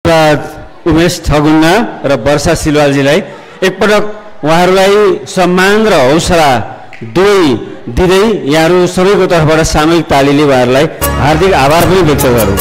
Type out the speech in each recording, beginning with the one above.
धन्यवाद उमेश ठगुन्ना र वर्षा सिलवालजीलाई। एकपटक उहाँहरूलाई सम्मान र हौसला दुवै दिँदै यहाँहरू सबैको तर्फबाट सामूहिक तालीले उहाँहरूलाई हार्दिक आभार पनि व्यक्त गरौँ।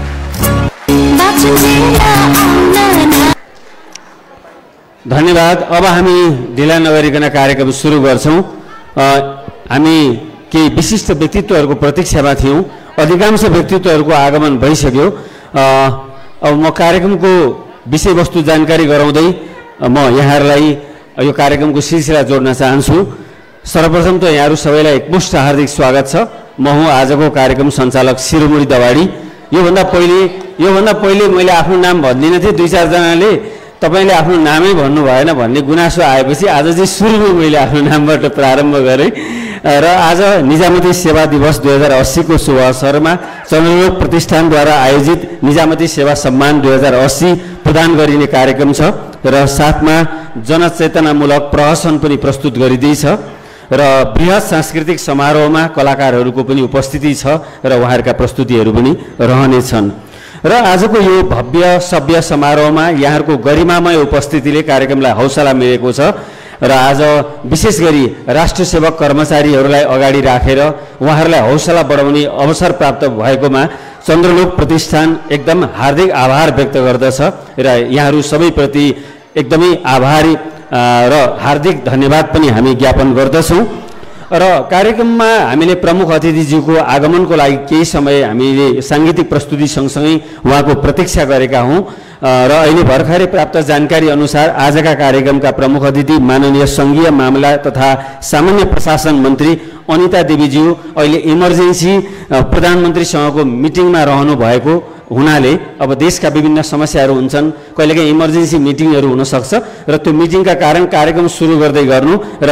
धन्यवाद। अब हामी ढिला नगरिकन कार्यक्रम सुरु गर्छौँ। हामी केही विशिष्ट व्यक्तित्वहरूको प्रतीक्षामा थियौँ। अधिकांश व्यक्तित्वहरूको आगमन भइसक्यो। अब म कार्यक्रमको विषयवस्तु जानकारी गराउँदै म यहाँहरूलाई यो कार्यक्रमको सिलसिला जोड्न चाहन्छु। सर्वप्रथम त यहाँहरू सबैलाई एकमुष्ट हार्दिक स्वागत छ। म हुँ आजको कार्यक्रम सञ्चालक शिरोमणि दवाडी। योभन्दा पहिले मैले आफ्नो नाम भन्दिनँ थिएँ। 2-4 जनाले तपाईँले आफ्नो नामै भन्नु भएन भन्ने गुनासो आएपछि आज चाहिँ सुरुमा मैले आफ्नो नामबाट प्रारम्भ गरेँ र आज निजामती सेवा दिवस 2080 को शुभ अवसरमा चन्द्रलोक प्रतिष्ठानद्वारा आयोजित निजामती सेवा सम्मान 2080 प्रदान गरिने कार्यक्रम छ र साथमा जनचेतनामूलक प्रहसन पनि प्रस्तुत गरिँदैछ र बृहत सांस्कृतिक समारोहमा कलाकारहरूको पनि उपस्थिति छ र उहाँहरूका प्रस्तुतिहरू पनि रहनेछन् र आजको यो भव्य सभ्य समारोहमा यहाँहरूको गरिमामय उपस्थितिले कार्यक्रमलाई हौसला मिलेको छ र आज विशेष गरी राष्ट्र सेवक कर्मचारीहरूलाई अगाडि राखेर उहाँहरूलाई हौसला बढाउने अवसर प्राप्त भएकोमा चन्द्रलोक प्रतिष्ठान एकदम हार्दिक आभार व्यक्त गर्दछ र यहाँहरू सबैप्रति एकदमै आभारी र हार्दिक धन्यवाद पनि हामी ज्ञापन गर्दछौँ। र कार्यक्रममा हामीले प्रमुख अतिथिज्यूको आगमनको लागि केही समय हामीले साङ्गीतिक प्रस्तुति सँगसँगै उहाँको प्रतीक्षा गरेका हौँ र अहिले भर्खरै प्राप्त जानकारी अनुसार आजका कार्यक्रमका प्रमुख अतिथि माननीय सङ्घीय मामला तथा सामान्य प्रशासन मन्त्री अनिता देवीज्यू अहिले इमर्जेन्सी प्रधानमन्त्रीसँगको मिटिङमा रहनु भएको हुनाले अब देशका विभिन्न समस्याहरू हुन्छन्, कहिलेकाहीँ इमर्जेन्सी मिटिङहरू हुनसक्छ र त्यो मिटिङका कारण कार्यक्रम सुरु गर्दै गर्नु र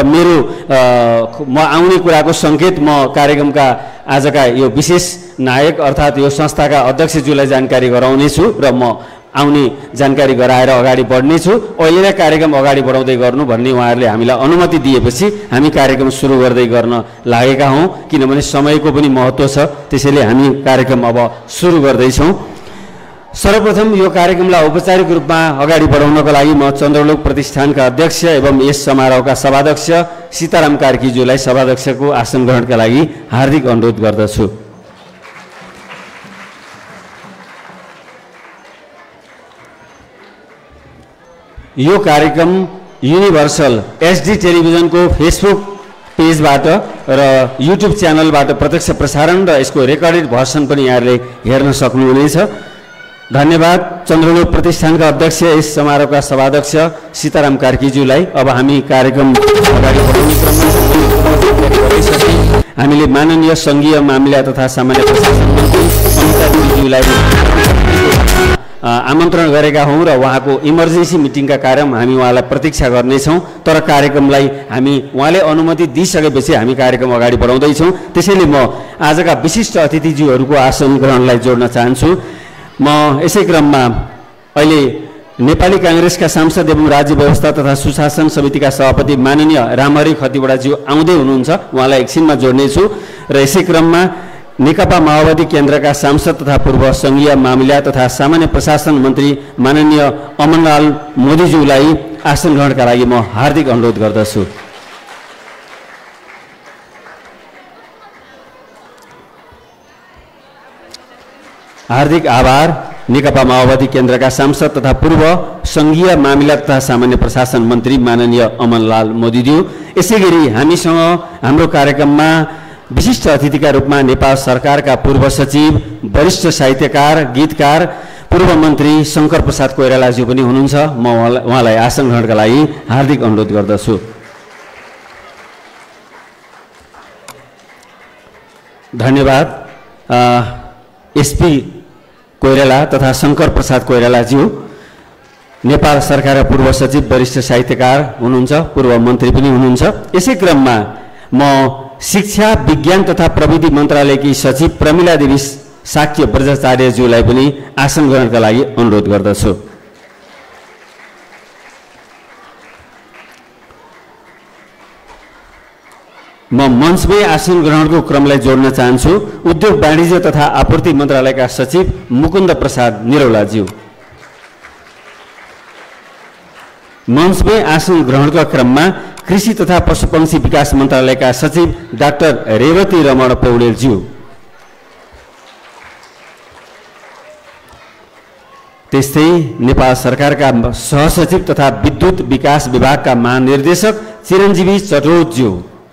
म आउने कुराको सङ्केत म कार्यक्रमका आजका यो विशेष नायक अर्थात् यो संस्थाका अध्यक्षज्यूलाई जानकारी गराउनेछु र म आउने जानकारी गराएर अगाडि बढ्नेछु। अहिले कार्यक्रम अगाडि बढाउँदै गर्नु भन्ने उहाँहरूले हामीलाई अनुमति दिएपछि हामी कार्यक्रम सुरु गर्दै गर्न लागेका हौँ, किनभने समयको पनि महत्त्व छ। त्यसैले हामी कार्यक्रम अब सुरु गर्दैछौँ। सर्वप्रथम यो कार्यक्रमलाई औपचारिक रूपमा अगाडि बढाउनको लागि म चन्द्रलोक प्रतिष्ठानका अध्यक्ष एवं यस समारोहका सभाध्यक्ष सीताराम कार्कीज्यूलाई सभाध्यक्षको आसन ग्रहणका लागि हार्दिक अनुरोध गर्दछु। यो कार्यक्रम युनिभर्सल एचडी टेलिभिजनको फेसबुक पेजबाट र युट्युब च्यानलबाट प्रत्यक्ष प्रसारण र यसको रेकर्डेड भर्सन पनि यहाँहरूले हेर्न सक्नुहुनेछ। धन्यवाद चन्द्रलोक प्रतिष्ठानका अध्यक्ष यस समारोहका सभाध्यक्ष सीताराम कार्कीज्यूलाई। अब हामी कार्यक्रम अगाडि बढाउने क्रममा हामीले माननीय सङ्घीय मामिला तथा सामान्य प्रशासन मन्त्री अनिता देवीज्यूलाई आमन्त्रण गरेका हौँ र उहाँको इमर्जेन्सी मिटिङका कारण हामी उहाँलाई प्रतीक्षा गर्नेछौँ। तर कार्यक्रमलाई हामी उहाँले अनुमति दिइसकेपछि हामी कार्यक्रम अगाडि बढाउँदैछौँ। त्यसैले म आजका विशिष्ट अतिथिज्यूहरूको आसन ग्रहणलाई जोड्न चाहन्छु। म यसै क्रममा अहिले नेपाली काङ्ग्रेसका सांसद एवं राज्य व्यवस्था तथा सुशासन समितिका सभापति माननीय रामहरि खतिवडाज्यू आउँदै हुनुहुन्छ, उहाँलाई एकछिनमा जोड्नेछु र यसै क्रममा नेकपा माओवादी केन्द्रका सांसद तथा पूर्व सङ्घीय मामिला तथा सामान्य प्रशासन मन्त्री माननीय अमनलाल मोदीज्यूलाई आसन ग्रहणका लागि म हार्दिक अनुरोध गर्दछु। हार्दिक आभार नेकपा माओवादी केन्द्रका सांसद तथा पूर्व सङ्घीय मामिला तथा सामान्य प्रशासन मन्त्री माननीय अमनलाल मोदीज्यू। यसै गरी हामीसँग हाम्रो कार्यक्रममा विशिष्ट अतिथिका रूपमा नेपाल सरकारका पूर्व सचिव वरिष्ठ साहित्यकार गीतकार पूर्व मन्त्री शङ्कर प्रसाद कोइरालाज्यू पनि हुनुहुन्छ। म उहाँलाई आसन ग्रहणका लागि हार्दिक अनुरोध गर्दछु। धन्यवाद एसपी कोइराला तथा शङ्कर प्रसाद कोइरालाज्यू नेपाल सरकारका पूर्व सचिव वरिष्ठ साहित्यकार हुनुहुन्छ, पूर्व मन्त्री पनि हुनुहुन्छ। यसै क्रममा म शिक्षा विज्ञान तथा प्रविधि मन्त्रालयकी सचिव प्रमिला देवी शाक्य ब्रजाचार्यज्यूलाई पनि आसन ग्रहणका लागि अनुरोध गर्दछु। म मञ्चमै आसन ग्रहणको क्रमलाई जोड्न चाहन्छु उद्योग वाणिज्य तथा आपूर्ति मन्त्रालयका सचिव मुकुन्द प्रसाद निरौलाज्यू। मंचमै आसन ग्रहणका क्रममा कृषि तथा पशुपक्षी विकास मन्त्रालयका सचिव डाक्टर रेवती रमण पौडेलज्यू, त्यस्तै नेपाल सरकारका सहसचिव तथा विद्युत विकास विभागका महानिर्देशक चिरञ्जीवी चटोज्यू,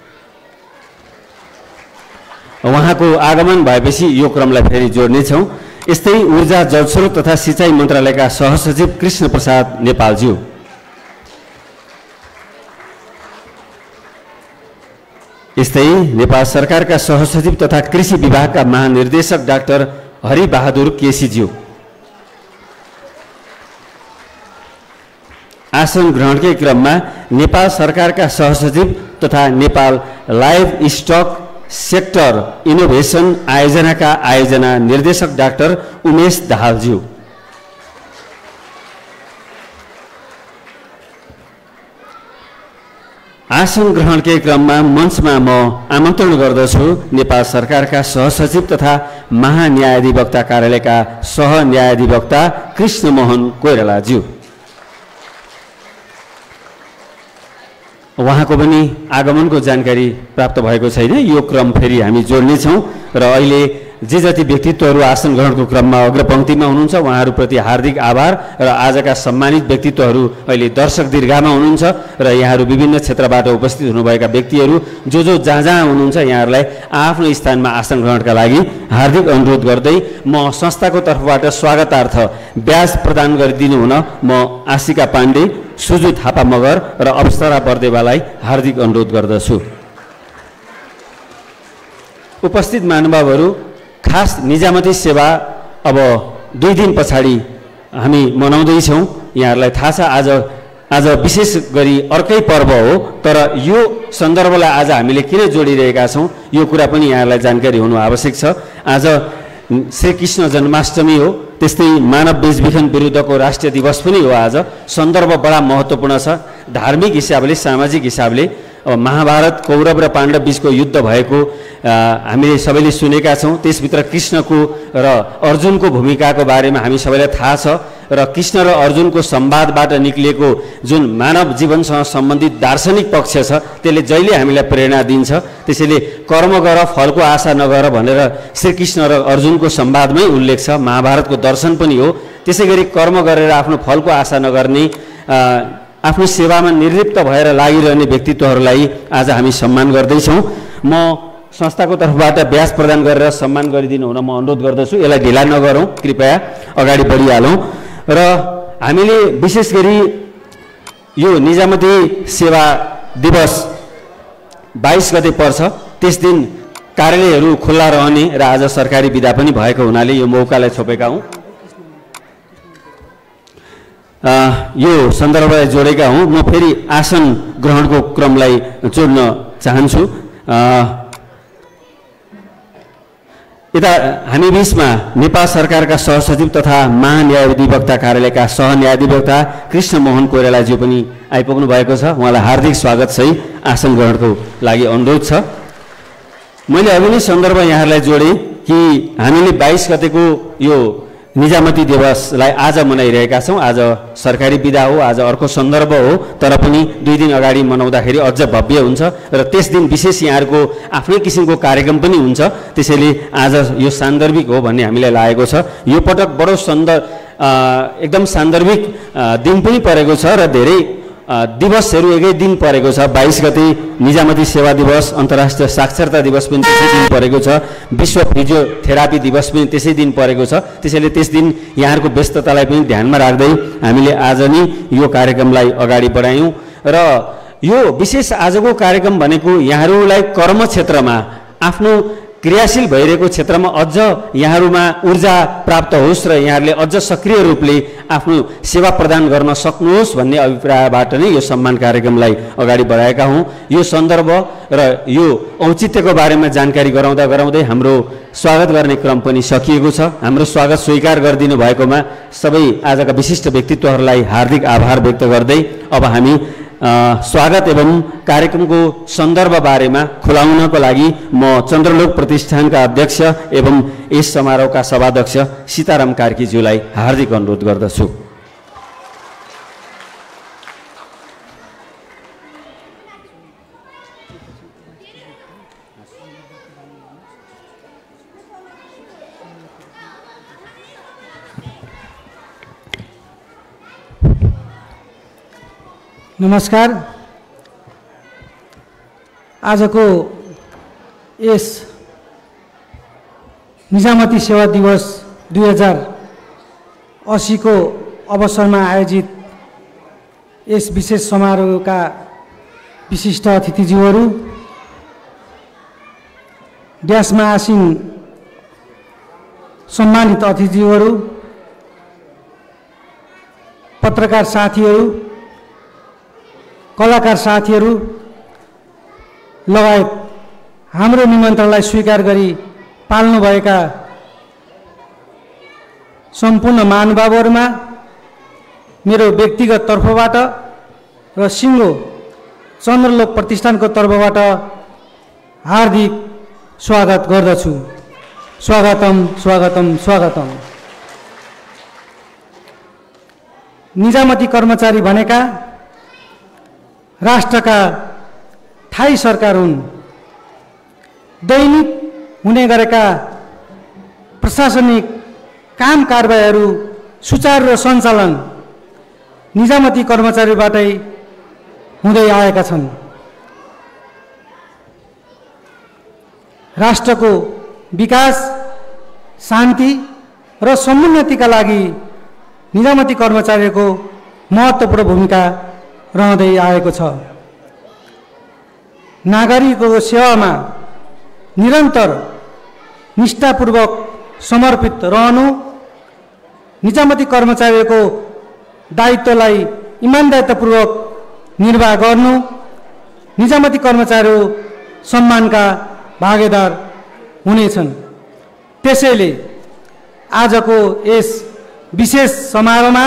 उहाँको आगमन भएपछि यो क्रमलाई फेरि जोड्नेछौँ। यस्तै ऊर्जा जलस्रोत तथा सिँचाइ मन्त्रालयका सहसचिव कृष्ण प्रसाद नेपालज्यू, यस्तै नेपाल सरकारका सहसचिव तथा कृषि विभागका महानिर्देशक डाक्टर हरिबहादुर केसीज्यू, आसन ग्रहणकै क्रममा नेपाल सरकारका सहसचिव तथा Nepal livestock sector innovation आयोजनाका आयोजना निर्देशक डाक्टर उमेश दाहालज्यू, आसन ग्रहणकै क्रममा मञ्चमा म आमन्त्रण गर्दछु नेपाल सरकारका सहसचिव तथा महान्यायाधिवक्ता कार्यालयका सहन्यायाधिवक्ता कृष्णमोहन कोइरालाज्यू, उहाँको पनि आगमनको जानकारी प्राप्त भएको छैन। यो क्रम फेरि हामी जोड्नेछौँ र अहिले जे जति व्यक्तित्वहरू आसन ग्रहणको क्रममा अग्रपङ्क्तिमा हुनुहुन्छ उहाँहरूप्रति हार्दिक आभार र आजका सम्मानित व्यक्तित्वहरू अहिले दर्शक दीर्घामा हुनुहुन्छ र यहाँहरू विभिन्न क्षेत्रबाट उपस्थित हुनुभएका व्यक्तिहरू जो जहाँ जहाँ हुनुहुन्छ यहाँहरूलाई आफ्नो स्थानमा आसन ग्रहणका लागि हार्दिक अनुरोध गर्दै म संस्थाको तर्फबाट स्वागतार्थ ब्याज प्रदान गरिदिनु हुन म आशिका पाण्डे, सुजु थापा मगर र अप्सरा बर्देवालाई हार्दिक अनुरोध गर्दछु। उपस्थित महानुभावहरू, खास निजामती सेवा अब 2 दिन पछाडि हामी मनाउँदैछौँ। यहाँहरूलाई थाहा छ आज विशेष गरी अर्कै पर्व हो, तर यो सन्दर्भलाई आज हामीले किन जोडिरहेका छौँ यो कुरा पनि यहाँहरूलाई जानकारी हुनु आवश्यक छ। आज श्रीकृष्ण जन्माष्टमी हो, त्यस्तै मानव बेचबिखन विरुद्धको राष्ट्रिय दिवस पनि हो। आज सन्दर्भ बडा महत्त्वपूर्ण छ। धार्मिक हिसाबले, सामाजिक हिसाबले अब महाभारत कौरव र पाण्डव बीचको युद्ध भएको हामीले सबैले सुनेका छौँ। त्यसभित्र कृष्णको र अर्जुनको भूमिकाको बारेमा हामी सबैलाई थाहा छ र कृष्ण र अर्जुनको संवादबाट निक्लिएको जुन मानव जीवनसँग सम्बन्धित दार्शनिक पक्ष छ त्यसले जहिले हामीलाई प्रेरणा दिन्छ। त्यसैले कर्म गर फलको आशा नगर भनेर श्रीकृष्ण र अर्जुनको संवादमै उल्लेख छ। महाभारतको दर्शन पनि हो। त्यसै गरी कर्म गरेर आफ्नो फलको आशा नगर्ने, आफ्नो सेवामा निर्लिप्त भएर लागिरहने व्यक्तित्वहरूलाई आज हामी सम्मान गर्दैछौँ। म संस्थाको तर्फबाट ब्याज प्रदान गरेर सम्मान गरिदिनु हुन म अनुरोध गर्दछु। यसलाई ढिला नगरौँ, कृपया अगाडि बढिहालौँ। र हामीले विशेष गरी यो निजामती सेवा दिवस 22 गते पर्छ, त्यस दिन कार्यालयहरू खुल्ला रहने र आज सरकारी बिदा पनि भएको हुनाले यो मौकालाई छोपेका हौँ। यो सन्दर्भलाई जोडेका हौँ। म फेरि आसन ग्रहणको क्रमलाई जोड्न चाहन्छु। यता हामी बीचमा नेपाल सरकारका सहसचिव तथा महान्यायाधिवक्ता कार्यालयका सहन्यायाधिवक्ता कृष्णमोहन कोइरालाज्यू पनि आइपुग्नु भएको छ। उहाँलाई हार्दिक स्वागत सहित आसन ग्रहणको लागि अनुरोध छ। मैले अघि नै सन्दर्भ यहाँहरूलाई जोडेँ कि हामीले 22 गतेको यो निजामती दिवसलाई आज मनाइरहेका छौँ। आज सरकारी बिदा हो, आज अर्को सन्दर्भ हो, तर पनि 2 दिन अगाडि मनाउँदाखेरि अझ भव्य हुन्छ र त्यस दिन विशेष यहाँहरूको आफ्नै किसिमको कार्यक्रम पनि हुन्छ। त्यसैले आज यो सान्दर्भिक हो भन्ने हामीलाई लागेको छ। यो पटक बडो एकदम सान्दर्भिक दिन पनि परेको छ र धेरै दिवसहरू एकै दिन परेको छ। 22 गते निजामती सेवा दिवस, अन्तर्राष्ट्रिय साक्षरता दिवस पनि त्यसै दिन परेको छ, विश्व फिजियोथेरापी दिवस पनि त्यसै दिन परेको छ। त्यसैले त्यस दिन यहाँहरूको व्यस्ततालाई पनि ध्यानमा राख्दै हामीले आज नै यो कार्यक्रमलाई अगाडि बढायौँ। र यो विशेष आजको कार्यक्रम भनेको यहाँहरूलाई कर्म क्षेत्रमा, आफ्नो क्रियाशील भइरहेको क्षेत्रमा अझ यहाँहरूमा ऊर्जा प्राप्त होस् र यहाँहरूले अझ सक्रिय रूपले आफ्नो सेवा प्रदान गर्न सक्नुहोस् भन्ने अभिप्रायबाट नै यो सम्मान कार्यक्रमलाई अगाडि बढाएका हौँ। यो सन्दर्भ र यो औचित्यको बारेमा जानकारी गराउँदै हाम्रो स्वागत गर्ने क्रम पनि सकिएको छ। हाम्रो स्वागत स्वीकार गरिदिनु भएकोमा सबै आजका विशिष्ट व्यक्तित्वहरूलाई हार्दिक आभार व्यक्त गर्दै अब हामी स्वागत एवं कार्यक्रमको सन्दर्भ बारेमा खुलाउनको लागि म चन्द्रलोक प्रतिष्ठानका अध्यक्ष एवं यस समारोहका सभाध्यक्ष सीताराम कार्कीज्यूलाई हार्दिक अनुरोध गर्दछु। नमस्कार। आजको यस निजामती सेवा दिवस 2080 को अवसरमा आयोजित यस विशेष समारोहका विशिष्ट अतिथिज्यूहरू, ड्यासमा आसीन सम्मानित अतिथिज्यूहरू, पत्रकार साथीहरू, कलाकार साथीहरू लगायत हाम्रो निमन्त्रणलाई स्वीकार गरी पाल्नुभएका सम्पूर्ण महानुभावहरूमा मेरो व्यक्तिगत तर्फबाट र सिङ्गो चन्द्रलोक प्रतिष्ठानको तर्फबाट हार्दिक स्वागत गर्दछु। स्वागतम स्वागतम स्वागतम। निजामती कर्मचारी भनेका राष्ट्रका थाई सरकार हुन्। दैनिक हुने गरेका प्रशासनिक काम कारबाहीहरू सुचारू र सञ्चालन निजामती कर्मचारीबाटै हुँदै आएका छन्। राष्ट्रको विकास, शान्ति र समुन्नतिका लागि निजामती कर्मचारीको महत्त्वपूर्ण भूमिका रहँदै आएको छ। नागरिकको सेवामा निरन्तर निष्ठापूर्वक समर्पित रहनु, निजामती कर्मचारीको दायित्वलाई इमानदारीतापूर्वक निर्वाह गर्नु, निजामती कर्मचारी सम्मानका भागीदार हुनेछन्। त्यसैले आजको यस विशेष समारोहमा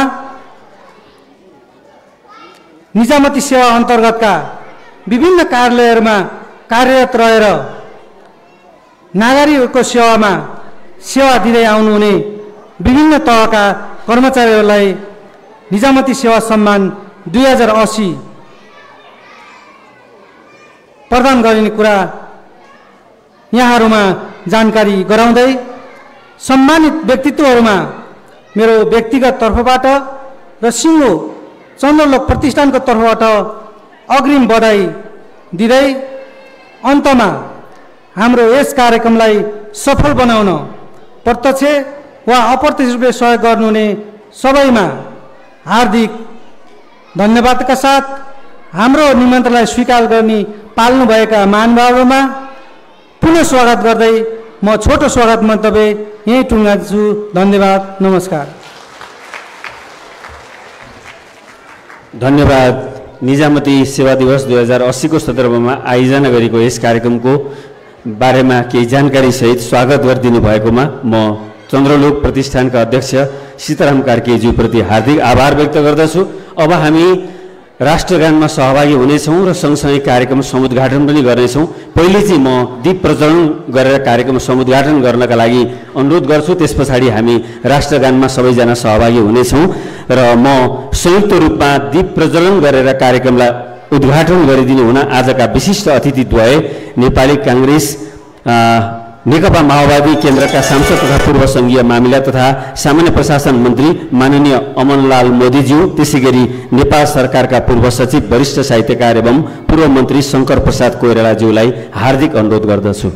निजामती सेवा अन्तर्गतका विभिन्न कार्यालयहरूमा कार्यरत रहेर नागरिकहरूको सेवामा सेवा दिँदै आउनुहुने विभिन्न तहका कर्मचारीहरूलाई निजामती सेवा सम्मान 2080 प्रदान गरिने कुरा यहाँहरूमा जानकारी गराउँदै सम्मानित व्यक्तित्वहरूमा मेरो व्यक्तिगत तर्फबाट र सिङ्गो चन्द्रलोक प्रतिष्ठानको तर्फबाट अग्रिम बधाई दिँदै अन्तमा हाम्रो यस कार्यक्रमलाई सफल बनाउन प्रत्यक्ष वा अप्रत्यक्ष रूपले सहयोग गर्नुहुने सबैमा हार्दिक धन्यवादका साथ हाम्रो निमन्त्रणलाई स्वीकार गर्ने पाल्नुभएका महानुभावहरूमा पुनः स्वागत गर्दै म छोटो स्वागत मन्तव्य यहीँ टुङ्गाछु। धन्यवाद, नमस्कार। धन्यवाद। निजामती सेवा दिवस 2080 को सन्दर्भमा आयोजना गरेको यस कार्यक्रमको बारेमा केही जानकारी सहित स्वागत गरिदिनु भएकोमा म चन्द्रलोक प्रतिष्ठानका अध्यक्ष सीताराम कार्कीज्यूप्रति हार्दिक आभार व्यक्त गर्दछु। अब हामी राष्ट्रगानमा सहभागी हुनेछौँ र सँगसँगै कार्यक्रम समुद्घाटन पनि गर्नेछौँ। पहिले चाहिँ म दीप प्रज्वलन गरेर कार्यक्रम समुद्घाटन गर्नका लागि अनुरोध गर्छु। त्यस पछाडि हामी राष्ट्रगानमा सबैजना सहभागी हुनेछौँ र म संयुक्त रूपमा दीप प्रज्वलन गरेर कार्यक्रमलाई उद्घाटन गरिदिनु हुन आजका विशिष्ट अतिथिद्वय नेपाली काङ्ग्रेस नेकपा माओवादी केन्द्रका सांसद तथा पूर्व सङ्घीय मामिला तथा सामान्य प्रशासन मन्त्री माननीय अमनलाल मोदीज्यू, त्यसैगरी नेपाल सरकारका पूर्व सचिव वरिष्ठ साहित्यकार एवं पूर्व मन्त्री शङ्कर प्रसाद कोइरालाज्यूलाई हार्दिक अनुरोध गर्दछु।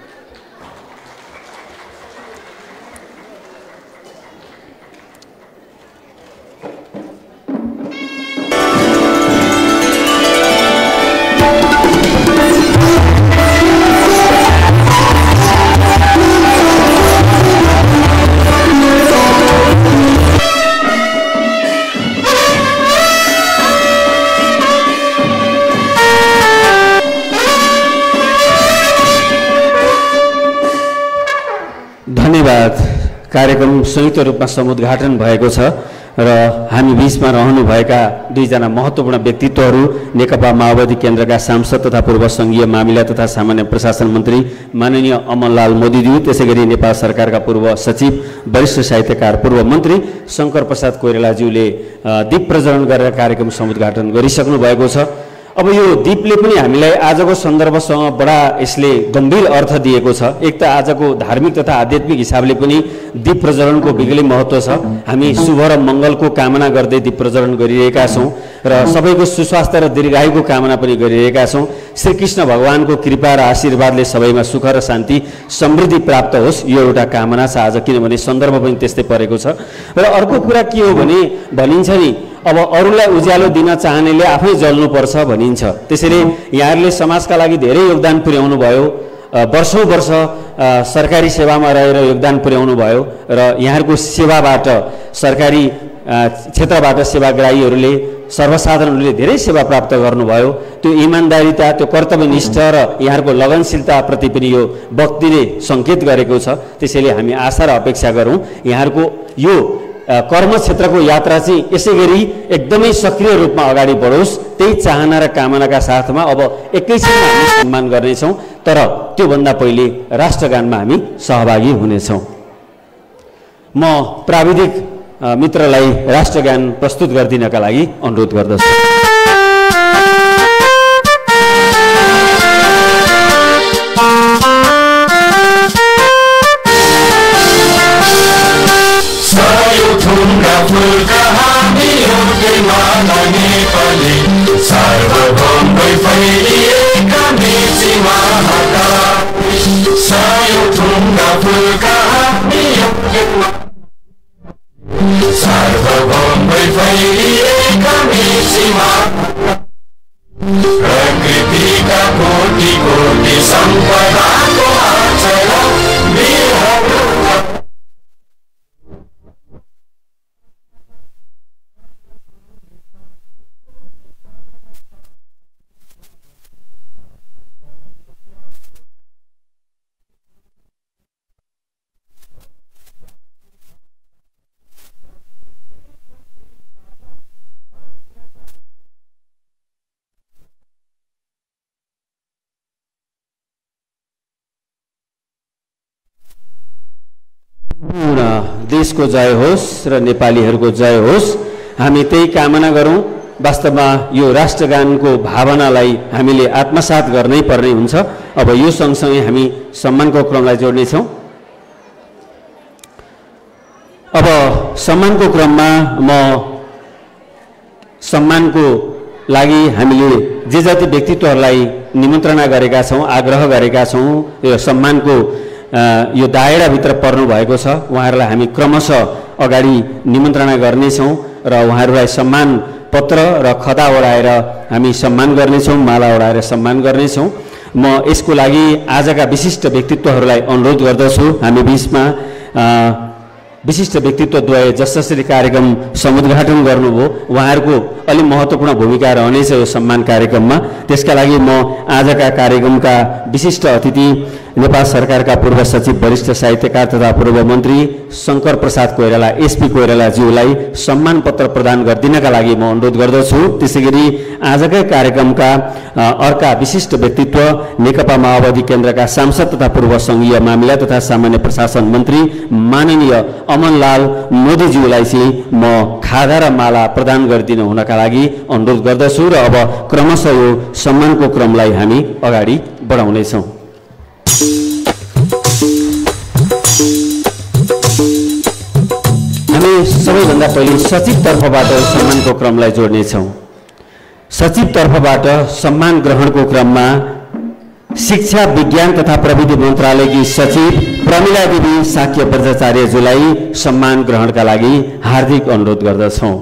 धन्यवाद। कार्यक्रम संयुक्त रूपमा समुद्घाटन भएको छ र हामी बीचमा रहनुभएका दुईजना महत्त्वपूर्ण व्यक्तित्वहरू नेकपा माओवादी केन्द्रका सांसद तथा पूर्व सङ्घीय मामिला तथा सामान्य प्रशासन मन्त्री माननीय अमनलाल मोदीज्यू, त्यसैगरी नेपाल सरकारका पूर्व सचिव वरिष्ठ साहित्यकार पूर्व मन्त्री शङ्कर प्रसाद कोइरालाज्यूले दीप प्रज्वलन गरेर कार्यक्रम समुद्घाटन गरिसक्नु भएको छ। अब यो दीपले पनि हामीलाई आजको सन्दर्भसँग बडा यसले गम्भीर अर्थ दिएको छ। एक त आजको धार्मिक तथा आध्यात्मिक हिसाबले पनि दीप प्रज्वलनको बेग्लै महत्त्व छ। हामी शुभ र मङ्गलको कामना गर्दै दीप प्रज्वलन गरिरहेका छौँ र सबैको सुस्वास्थ्य र दीर्घायुको कामना पनि गरिरहेका छौँ। श्रीकृष्ण भगवानको कृपा र आशीर्वादले सबैमा सुख र शान्ति समृद्धि प्राप्त होस्, यो एउटा कामना छ आज, किनभने सन्दर्भ पनि त्यस्तै परेको छ। र अर्को कुरा के हो भने भनिन्छ नि, अब अरूलाई उज्यालो दिन चाहनेले आफै जल्नुपर्छ भनिन्छ। त्यसैले यहाँहरूले समाजका लागि धेरै योगदान पुर्याउनु भयो, वर्षौँ वर्ष सरकारी सेवामा रहेर योगदान पुर्याउनु भयो र यहाँहरूको सेवाबाट सरकारी क्षेत्रबाट सेवाग्राहीहरूले सर्वसाधारणहरूले धेरै सेवा प्राप्त गर्नुभयो। त्यो इमान्दारिता, त्यो कर्तव्यनिष्ठ र यहाँहरूको लगनशीलताप्रति पनि यो वक्तिले सङ्केत गरेको छ। त्यसैले हामी आशा र अपेक्षा गरौँ यहाँहरूको यो कर्म क्षेत्रको यात्रा चाहिँ यसै गरी एकदमै सक्रिय रूपमा अगाडि बढोस्। त्यही चाहना र कामनाका साथमा अब एकैछिनमा हामी सम्मान गर्नेछौँ, तर त्योभन्दा पहिले राष्ट्रगानमा हामी सहभागी हुनेछौँ। म प्राविधिक मित्रलाई राष्ट्रगान प्रस्तुत गरिदिनका लागि अनुरोध गर्दछु। फुलका हामी एउटैमा नेपाली सार्वभौम भई फैलिएका मेची महाकाली। सयौं थुङ्गा फुलका हामी एउटैमा सार्वभौम भई फैलिएका मेची महाकाली। प्रकृतिका कोटि कोटि सम्पदाको आचरण वीरहरू देशको जय होस् र नेपालीहरूको जय होस्, हामी त्यही कामना गरौँ। वास्तवमा यो राष्ट्रगानको भावनालाई हामीले आत्मसात गर्नै पर्ने हुन्छ। अब यो सँगसँगै हामी सम्मानको क्रमलाई जोड्नेछौँ। अब सम्मानको क्रममा म सम्मानको लागि हामीले जे जति व्यक्तित्वहरूलाई निमन्त्रणा गरेका छौँ, आग्रह गरेका छौँ, यो सम्मानको यो दायराभित्र पर्नु भएको छ, उहाँहरूलाई हामी क्रमशः अगाडि निमन्त्रणा गर्नेछौँ र उहाँहरूलाई सम्मान पत्र र खदा ओढाएर हामी सम्मान गर्नेछौँ, माला ओढाएर सम्मान गर्नेछौँ। म यसको लागि आजका विशिष्ट व्यक्तित्वहरूलाई अनुरोध गर्दछु। हामी बिचमा विशिष्ट व्यक्तित्वद्वय जसरी कार्यक्रम समुद्घाटन गर्नुभयो, उहाँहरूको अलि महत्त्वपूर्ण भूमिका रहनेछ यो सम्मान कार्यक्रममा। त्यसका लागि म आजका कार्यक्रमका विशिष्ट अतिथि नेपाल सरकारका पूर्व सचिव, वरिष्ठ साहित्यकार तथा पूर्व मन्त्री शङ्कर प्रसाद कोइराला, एसपी कोइरालाज्यूलाई सम्मान पत्र प्रदान गरिदिनका लागि म अनुरोध गर्दछु। त्यसैगरी आजकै कार्यक्रमका अर्का विशिष्ट व्यक्तित्व नेकपा माओवादी केन्द्रका सांसद तथा पूर्व सङ्घीय मामिला तथा सामान्य प्रशासन मन्त्री माननीय अमनलाल मोदीज्यूलाई चाहिँ म खादा र माला प्रदान गरिदिनु हुनका लागि अनुरोध गर्दछु र अब क्रमशः यो सम्मानको क्रमलाई हामी अगाडि बढाउनेछौँ। हामी सबैभन्दा पहिले सचिव तर्फबाट सम्मानको क्रमलाई जोड्नेछौँ। सचिव तर्फबाट सम्मान ग्रहणको क्रममा शिक्षा विज्ञान तथा प्रविधि मन्त्रालयकी सचिव प्रमिला देवी साक्य बज्राचार्यज्यूलाई सम्मान ग्रहणका लागि हार्दिक अनुरोध गर्दछौँ।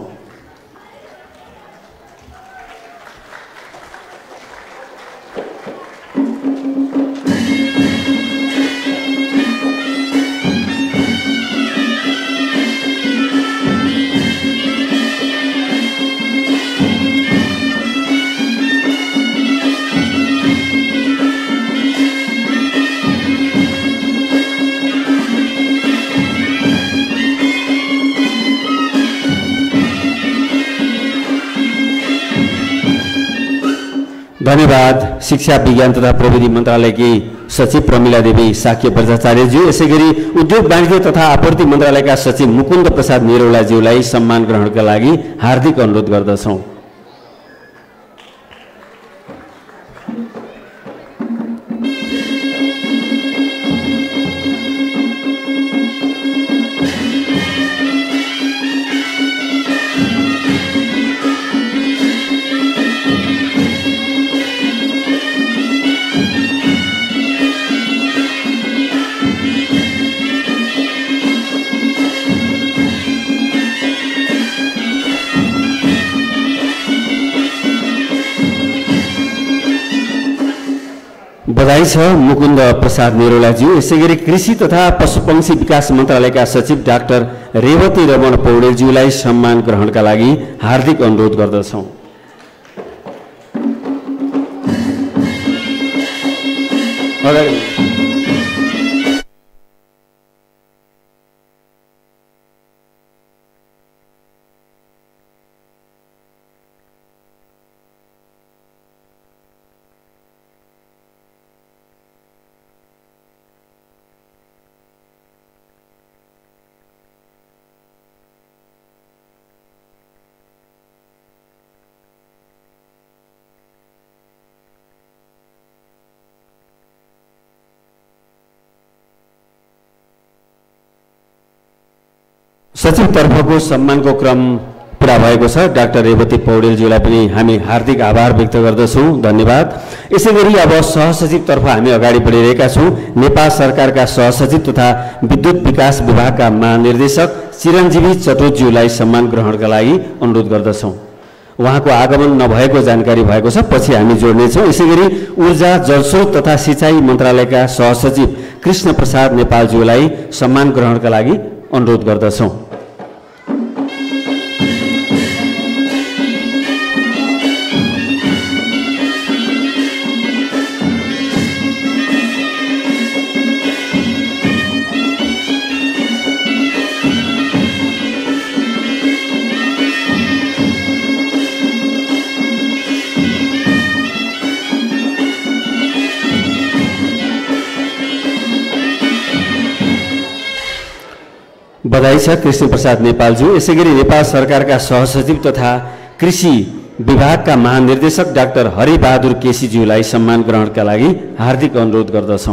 धन्यवाद शिक्षा विज्ञान तथा प्रविधि मन्त्रालयकी सचिव प्रमिला देवी साक्य बज्राचार्यज्यू। यसैगरी उद्योग वाणिज्य तथा आपूर्ति मन्त्रालयका सचिव मुकुन्द प्रसाद निरौलाज्यूलाई सम्मान ग्रहणका लागि हार्दिक अनुरोध गर्दछौँ। बधाई छ मुकुन्द प्रसाद निरोलाज्यू। यसै गरी कृषि तथा पशुपक्षी विकास मन्त्रालयका सचिव डाक्टर रेवती रमण पौडेलज्यूलाई सम्मान ग्रहणका लागि हार्दिक अनुरोध गर्दछौँ। सचिवतर्फको सम्मानको क्रम पुरा भएको छ। डाक्टर रेवती पौडेलज्यूलाई पनि हामी हार्दिक आभार व्यक्त गर्दछौँ, धन्यवाद। यसै गरी अब सहसचिवतर्फ हामी अगाडि बढिरहेका छौँ। नेपाल सरकारका सहसचिव तथा विद्युत विकास विभागका महानिर्देशक चिरञ्जीवी चटोज्यूलाई सम्मान ग्रहणका लागि अनुरोध गर्दछौँ। उहाँको आगमन नभएको जानकारी भएको छ, पछि हामी जोड्नेछौँ। यसै गरी ऊर्जा जलस्रोत तथा सिँचाइ मन्त्रालयका सहसचिव कृष्ण प्रसाद नेपालज्यूलाई सम्मान ग्रहणका लागि अनुरोध गर्दछौँ। बधाई छ कृष्ण प्रसाद नेपालज्यू। यसै गरी नेपाल सरकारका सहसचिव तथा कृषि विभागका महानिर्देशक डाक्टर हरिबहादुर केसीज्यूलाई सम्मान ग्रहणका लागि हार्दिक अनुरोध गर्दछौँ।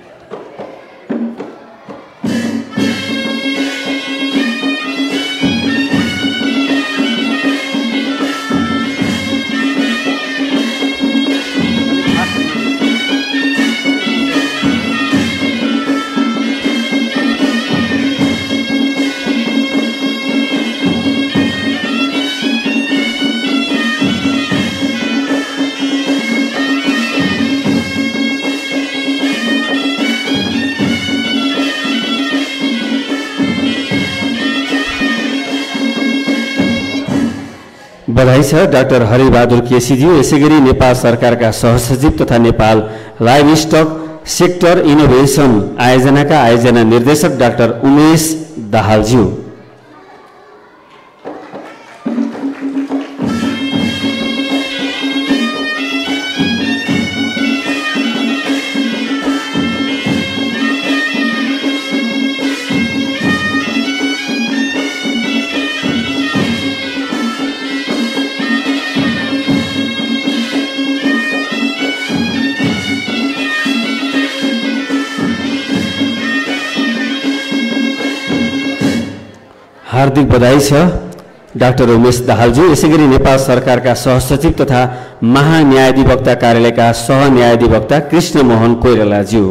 बधाई छ डाक्टर हरिबहादुर केसीज्यू। यसै गरी नेपाल सरकारका सहसचिव तथा नेपाल लाइभस्टक सेक्टर इनोभेसन आयोजनाका आयोजना निर्देशक डाक्टर उमेश दाहालज्यू। हार्दिक बधाई छ डाक्टर उमेश दाहालज्यू। यसै गरी नेपाल सरकारका सहसचिव तथा महान्यायाधिवक्ता कार्यालयका सहन्यायाधिवक्ता कृष्ण मोहन कोइरालाज्यू।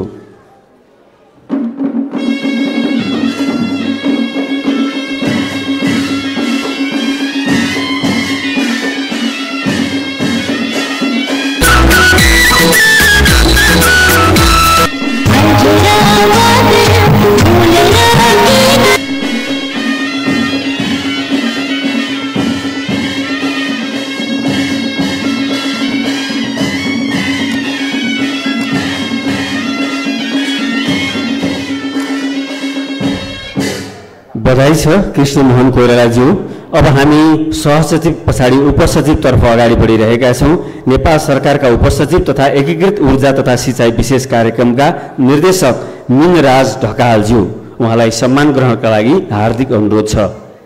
बधाई छ कृष्ण मोहन कोइरालाज्यू। अब हामी सहसचिव पछाडि उपसचिवतर्फ अगाडि बढिरहेका छौँ। नेपाल सरकारका उपसचिव तथा एकीकृत ऊर्जा तथा सिँचाइ विशेष कार्यक्रमका निर्देशक मिनराज ढकालज्यू, उहाँलाई सम्मान ग्रहणका लागि हार्दिक अनुरोध छ।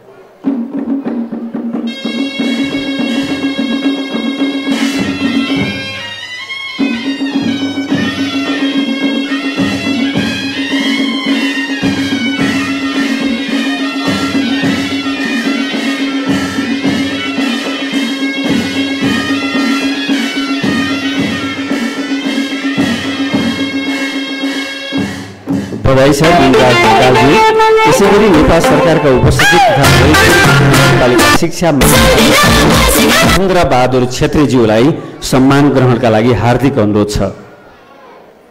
बधाई छ मिनराज ढकालज्यू। यसै गरी नेपाल सरकारका उपसचिव तथा नगरपालिका शिक्षा महेन्द्र बहादुर छेत्रीज्यूलाई सम्मान ग्रहणका लागि हार्दिक अनुरोध छ।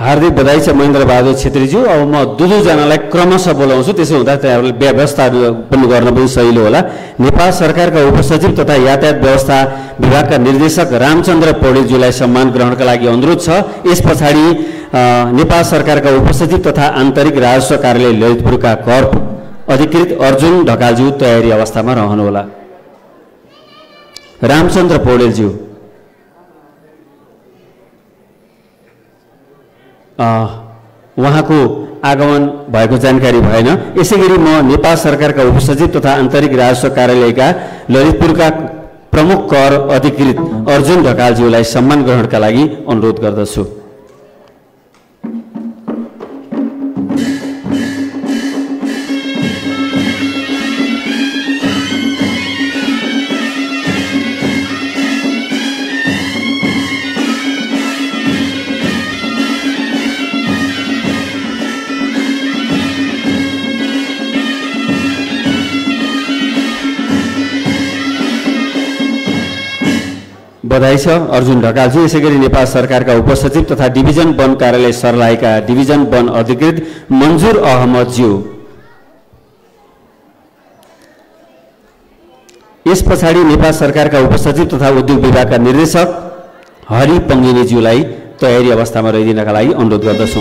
हार्दिक बधाई छ महेन्द्र बहादुर छेत्रीज्यू। अब म दुईजनालाई क्रमशः बोलाउँछु, त्यसो हुँदा त्यहाँहरूले व्यवस्थाहरू पनि गर्न पनि सजिलो होला। नेपाल सरकारका उपसचिव तथा यातायात व्यवस्था विभागका निर्देशक रामचन्द्र पौडेलज्यूलाई सम्मान ग्रहणका लागि अनुरोध छ। यस पछाडि नेपाल सरकारका उपसचिव तथा आन्तरिक राजस्व कार्यालय ललितपुरका कर अधिकृत अर्जुन ढकालज्यू तयारी अवस्थामा रहनुहोला। रामचन्द्र पौडेलज्यू। उहाँको आगमन भएको जानकारी भएन। यसैगरी म नेपाल सरकारका उपसचिव तथा आन्तरिक राजस्व कार्यालयका ललितपुरका प्रमुख कर अधिकृत अर्जुन ढकालज्यूलाई सम्मान ग्रहणका लागि अनुरोध गर्दछु। बधाई छ अर्जुन ढकालज्यू। यसैगरी नेपाल सरकारका उपसचिव तथा डिभिजन वन कार्यालय सर्लाहीका डिभिजन वन अधिकृत मन्जुर अहमदज्यू। यस पछाडि नेपाल सरकारका उपसचिव तथा उद्योग विभागका निर्देशक हरि पङ्गिनीज्यूलाई तयारी अवस्थामा रहिदिनका लागि अनुरोध गर्दछौँ।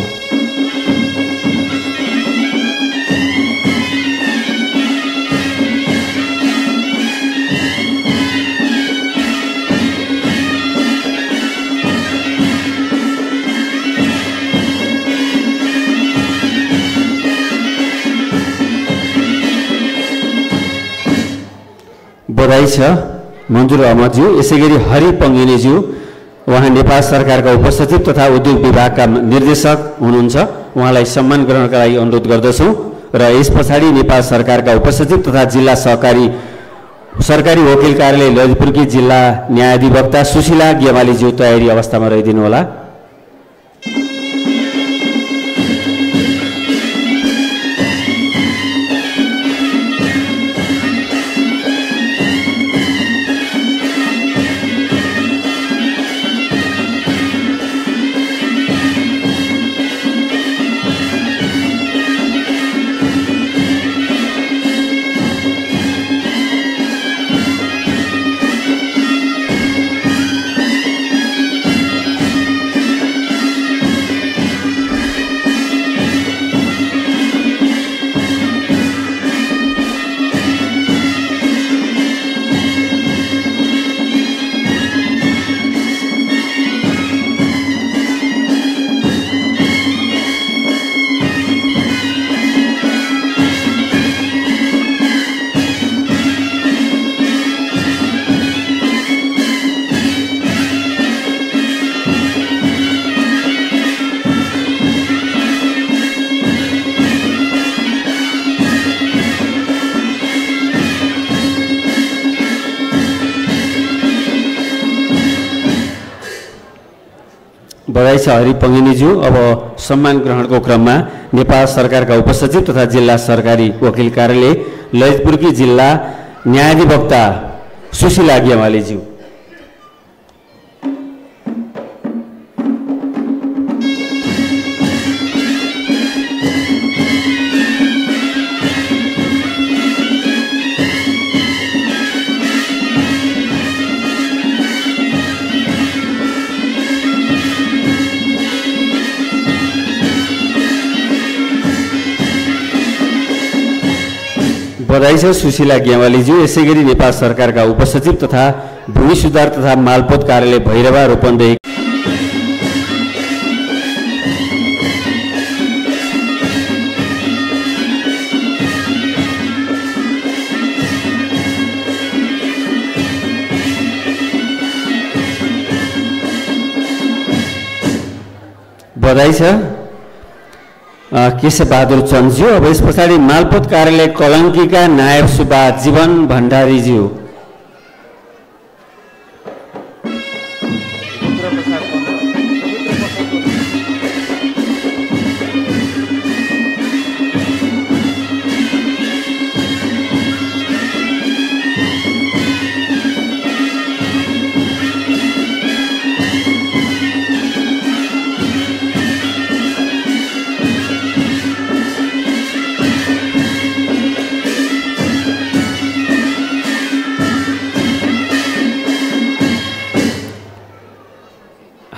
बधाई छ मन्जुर अहमदज्यू। यसैगरी हरि पङ्गिनीज्यू, उहाँ नेपाल सरकारका उपसचिव तथा उद्योग विभागका निर्देशक हुनुहुन्छ। उहाँलाई सम्मान ग्रहणका लागि अनुरोध गर्दछौँ। र यस पछाडि नेपाल सरकारका उपसचिव तथा जिल्ला सरकारी वकिल कार्यालय ललितपुरकी जिल्ला न्यायाधिवक्ता सुशीला गेवालीज्यू तयारी अवस्थामा रहिदिनुहोला। बधाई छ हरि पङ्गिनीज्यू। अब सम्मान ग्रहणको क्रममा नेपाल सरकारका उपसचिव तथा जिल्ला सरकारी वकिल कार्यालय ललितपुरकी जिल्ला न्यायाधिवक्ता सुशीला गेवालीज्यू। बधाई छ सुशीला गेवालीज्यू। यसैगरी नेपाल सरकारका उपसचिव तथा भूमि सुधार तथा मालपोत कार्यालय भैरवा रूपन्देही बधाई छ केशव बहादुर चन्दज्यू। अब यस पछाडि मालपोत कार्यालय कलङ्कीका नायब सुब्बा जीवन भण्डारीज्यू।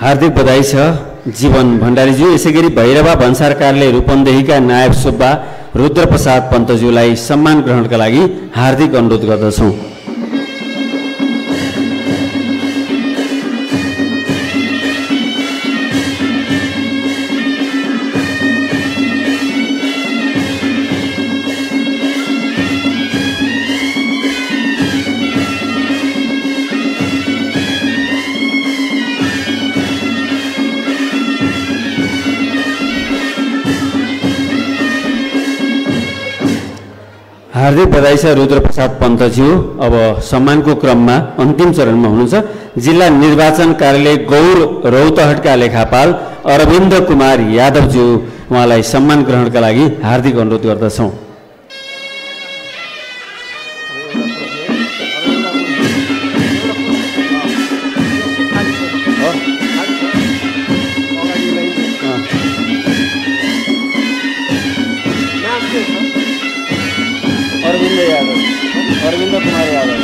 हार्दिक बधाई छ जीवन भण्डारीज्यू। यसै गरी भैरवा भन्सार कार्यालय रूपन्देहीका नायब सुब्बा रुद्रप्रसाद पन्तज्यूलाई सम्मान ग्रहणका लागि हार्दिक अनुरोध गर्दछौँ। हार्दिक बधाई छ रुद्रप्रसाद पन्तज्यू। अब सम्मानको क्रममा अन्तिम चरणमा हुनुहुन्छ जिल्ला निर्वाचन कार्यालय गौर रौतहटका लेखापाल अरविन्द कुमार यादवज्यू। उहाँलाई सम्मान ग्रहणका लागि हार्दिक अनुरोध गर्दछौँ। अरविन्द कुमार यादव।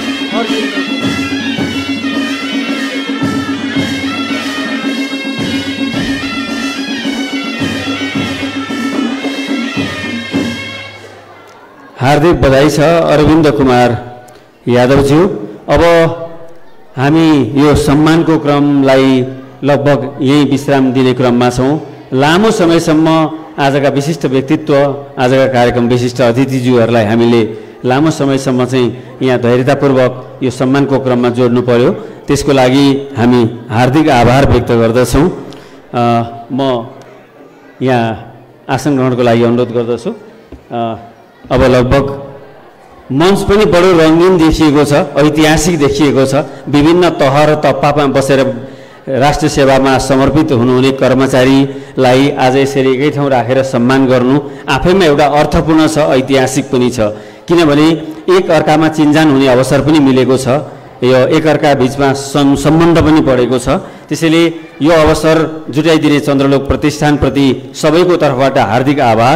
हार्दिक बधाई छ अरविन्द कुमार यादवज्यू। अब हामी यो सम्मानको क्रमलाई लगभग यही विश्राम दिने क्रममा छौँ। लामो समयसम्म आजका विशिष्ट व्यक्तित्व, आजका कार्यक्रम विशिष्ट अतिथिज्यूहरूलाई हामीले लामो समयसम्म चाहिँ यहाँ धैर्यतापूर्वक यो सम्मानको क्रममा जोड्नु पर्यो। त्यसको लागि हामी हार्दिक आभार व्यक्त गर्दछौँ। म यहाँ आसन ग्रहणको लागि अनुरोध गर्दछु। अब लगभग मञ्च पनि बडो रङ्गीन देखिएको छ, ऐतिहासिक देखिएको छ। विभिन्न तह र तप्पामा बसेर राष्ट्र सेवामा समर्पित हुनुहुने कर्मचारीलाई आज यसरी एकै ठाउँ राखेर सम्मान गर्नु आफैमा एउटा अर्थपूर्ण छ, ऐतिहासिक पनि छ। किनभने एक अर्कामा चिन्जान हुने अवसर पनि मिलेको छ, यो एक अर्का बिचमा सम्बन्ध पनि बढेको छ। त्यसैले यो अवसर जुटाइदिने चन्द्रलोक प्रतिष्ठानप्रति सबैको तर्फबाट हार्दिक आभार।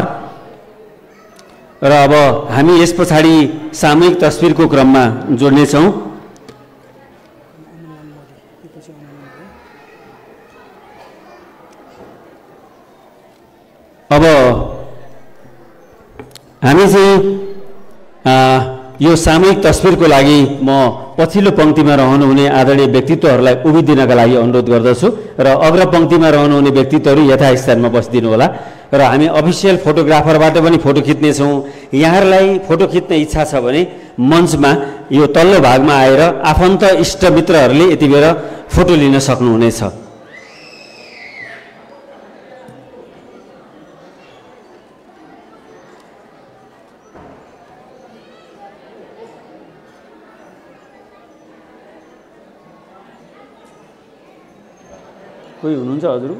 र अब हामी यस पछाडि सामूहिक तस्बिरको क्रममा जोड्नेछौँ। अब हामी चाहिँ यो सामूहिक तस्बिरको लागि म पछिल्लो पङ्क्तिमा रहनुहुने आदरणीय व्यक्तित्वहरूलाई उभिदिनका लागि अनुरोध गर्दछु र अग्र पङ्क्तिमा रहनुहुने व्यक्तित्वहरू यथास्थानमा बसिदिनु होला। र हामी अफिसियल फोटोग्राफरबाट पनि फोटो खिच्नेछौँ। यहाँहरूलाई फोटो खिच्ने इच्छा छ भने मञ्चमा यो तल्लो भागमा आएर आफन्त इष्टमित्रहरूले यति बेर फोटो लिन सक्नुहुनेछ। कोही हुनुहुन्छ हजुरको?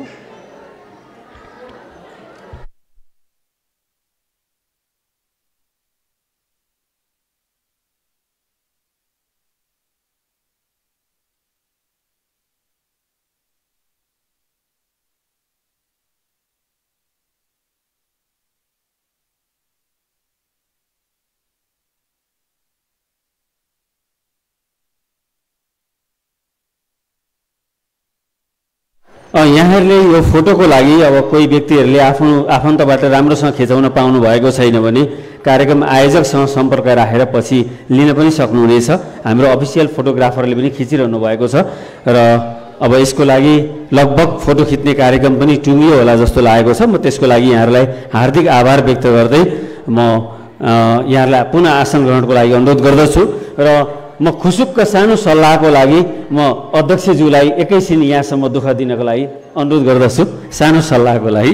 यहाँहरूले यो फोटोको लागि अब कोही व्यक्तिहरूले आफ्नो आफन्तबाट राम्रोसँग खिचाउन पाउनु भएको छैन भने कार्यक्रम आयोजकसँग सम्पर्क राखेर पछि लिन पनि सक्नुहुनेछ। हाम्रो अफिसियल फोटोग्राफरले पनि खिचिरहनु भएको छ र अब यसको लागि लगभग फोटो खिच्ने कार्यक्रम पनि टुङ्गियो होला जस्तो लागेको छ। म त्यसको लागि यहाँहरूलाई हार्दिक आभार व्यक्त गर्दै म यहाँहरूलाई पुनः आसन ग्रहणको लागि अनुरोध गर्दछु र म खुसुक्क सानो सल्लाहको लागि म अध्यक्षज्यूलाई एकैछिन यहाँसम्म दुःख दिनको लागि अनुरोध गर्दछु, सानो सल्लाहको लागि।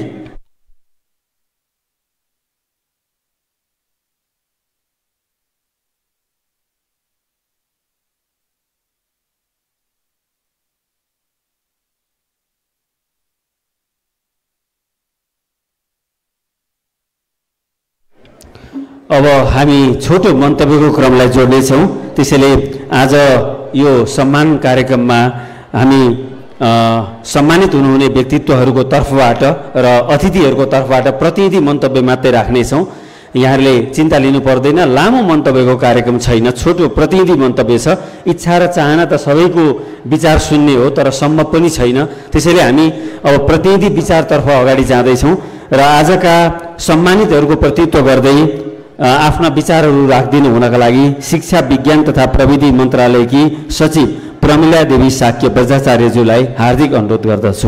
अब हामी छोटो मन्तव्यको क्रमलाई जोड्नेछौँ। त्यसैले आज यो सम्मान कार्यक्रममा हामी सम्मानित हुनुहुने व्यक्तित्वहरूको तर्फबाट र अतिथिहरूको तर्फबाट प्रतिनिधि मन्तव्य मात्रै राख्नेछौँ यहाँहरूले चिन्ता लिनु पर्दैन। लामो मन्तव्यको कार्यक्रम छैन, छोटो प्रतिनिधि मन्तव्य छ। इच्छा र चाहना त सबैको विचार सुन्ने हो, तर सम्भव पनि छैन। त्यसैले हामी अब प्रतिनिधि विचारतर्फ अगाडि जाँदैछौँ र आजका सम्मानितहरूको प्रतित्व गर्दै आफ्ना विचारहरू राखिदिनु हुनका लागि शिक्षा विज्ञान तथा प्रविधि मन्त्रालयकी सचिव प्रमिला देवी शाक्य बज्राचार्यज्यूलाई हार्दिक अनुरोध गर्दछु।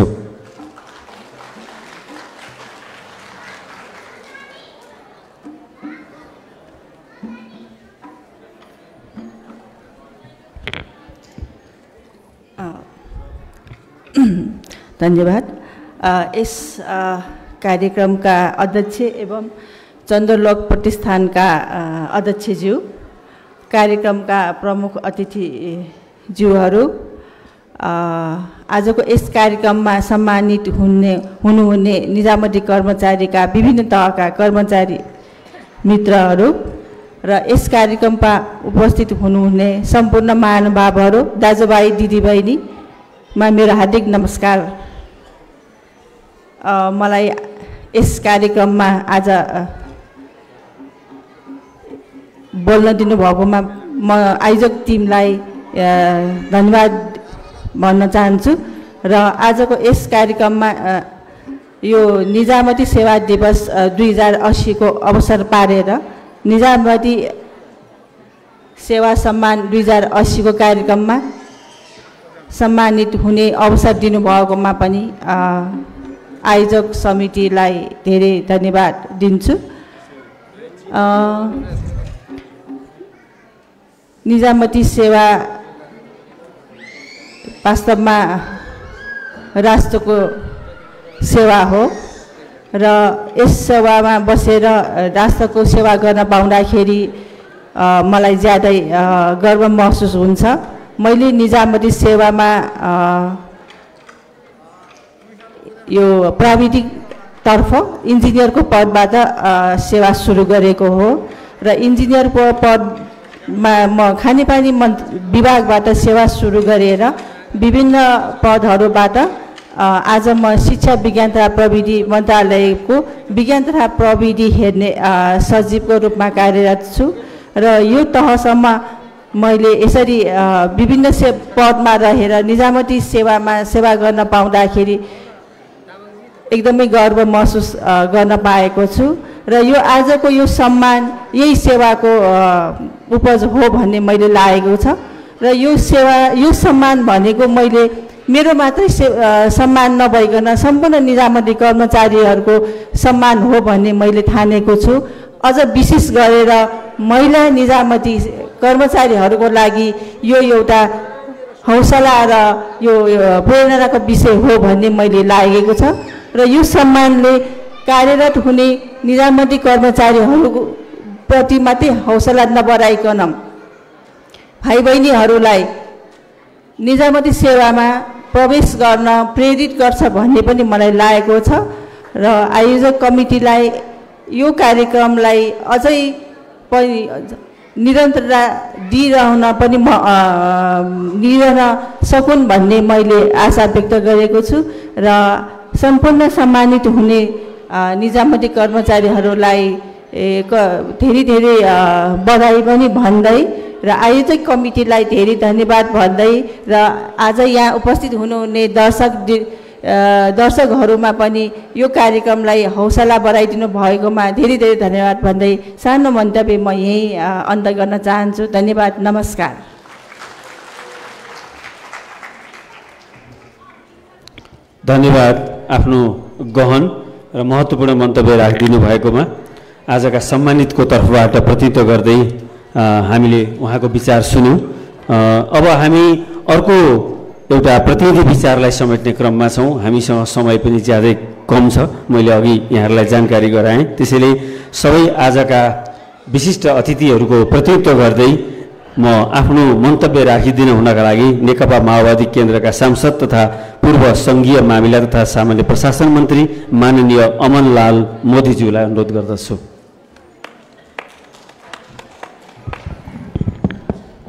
धन्यवाद। इस कार्यक्रमका अध्यक्ष एवं चन्द्रलोक प्रतिष्ठानका अध्यक्षज्यू, कार्यक्रमका प्रमुख अतिथिज्यूहरू, आजको यस कार्यक्रममा सम्मानित हुनुहुने निजामती कर्मचारीका विभिन्न तहका कर्मचारी मित्रहरू र यस कार्यक्रममा उपस्थित हुनुहुने सम्पूर्ण महानुभावहरू, दाजुभाइ दिदीबहिनीमा मेरो हार्दिक नमस्कार। मलाई यस कार्यक्रममा आज बोल्न दिनुभएकोमा म आयोजक टिमलाई धन्यवाद भन्न चाहन्छु र आजको यस कार्यक्रममा यो निजामती सेवा दिवस 2080 को अवसर पारेर निजामती सेवा सम्मान 2080 को कार्यक्रममा सम्मानित हुने अवसर दिनुभएकोमा पनि आयोजक समितिलाई धेरै धन्यवाद दिन्छु। निजामती सेवा वास्तवमा राष्ट्रको सेवा हो र यस सेवामा बसेर राष्ट्रको सेवा गर्न पाउँदाखेरि मलाई ज्यादै गर्व महसुस हुन्छ। मैले निजामती सेवामा यो प्राविधिक तर्फ इन्जिनियरको पदबाट सेवा सुरु गरेको हो र इन्जिनियरको पदमा म खानेपानी विभागबाट सेवा सुरु गरेर विभिन्न पदहरूबाट आज म शिक्षा विज्ञान तथा प्रविधि मन्त्रालयको विज्ञान तथा प्रविधि हेर्ने सचिवको रूपमा कार्यरत छु र यो तहसम्म मैले यसरी विभिन्न पदमा रहेर निजामती सेवामा सेवा गर्न पाउँदाखेरि एकदमै गर्व महसुस गर्न पाएको छु र यो आजको यो सम्मान यही सेवाको उपज हो भन्ने मैले लागेको छ र यो सेवा यो सम्मान भनेको मैले मेरो मात्रै सम्मान नभइकन सम्पूर्ण निजामती कर्मचारीहरूको सम्मान हो भन्ने मैले ठानेको छु। अझ विशेष गरेर महिला निजामती कर्मचारीहरूको लागि यो एउटा हौसला र यो प्रेरणाको विषय हो भन्ने मैले लागेको छ र यो सम्मानले कार्यरत हुने निजामती कर्मचारीहरूको प्रति मात्रै हौसला नबढाइकन भाइ बहिनीहरूलाई निजामती सेवामा प्रवेश गर्न प्रेरित गर्छ भन्ने पनि मलाई लागेको छ र आयोजक कमिटीलाई यो कार्यक्रमलाई अझै पनि निरन्तरता दिइरहन पनि दिइरहन सकुन् भन्ने मैले आशा व्यक्त गरेको छु र सम्पूर्ण सम्मानित हुने निजामती कर्मचारीहरूलाई धेरै धेरै बधाई पनि भन्दै र आयोजक कमिटीलाई धेरै धन्यवाद भन्दै र आज यहाँ उपस्थित हुनुहुने दर्शकहरूमा पनि यो कार्यक्रमलाई हौसला बढाइदिनु भएकोमा धेरै धेरै धन्यवाद भन्दै सानो मन्तव्य म यही अन्त गर्न चाहन्छु। धन्यवाद, नमस्कार। धन्यवाद आफ्नो गहन र महत्त्वपूर्ण मन्तव्य राखिदिनु भएकोमा। आजका सम्मानितको तर्फबाट प्रतित्व गर्दै हामीले उहाँको विचार सुन्यौँ। अब हामी अर्को एउटा प्रतिनिधि विचारलाई समेट्ने क्रममा छौँ। हामीसँग समय पनि ज्यादै कम छ, मैले अघि यहाँहरूलाई जानकारी गराएँ। त्यसैले सबै आजका विशिष्ट अतिथिहरूको प्रतिनिधित्व गर्दै म आफ्नो मन्तव्य राखिदिन हुनका लागि नेकपा माओवादी केन्द्रका सांसद तथा पूर्व सङ्घीय मामिला तथा सामान्य प्रशासन मन्त्री माननीय अमनलाल मोदीज्यूलाई अनुरोध गर्दछु।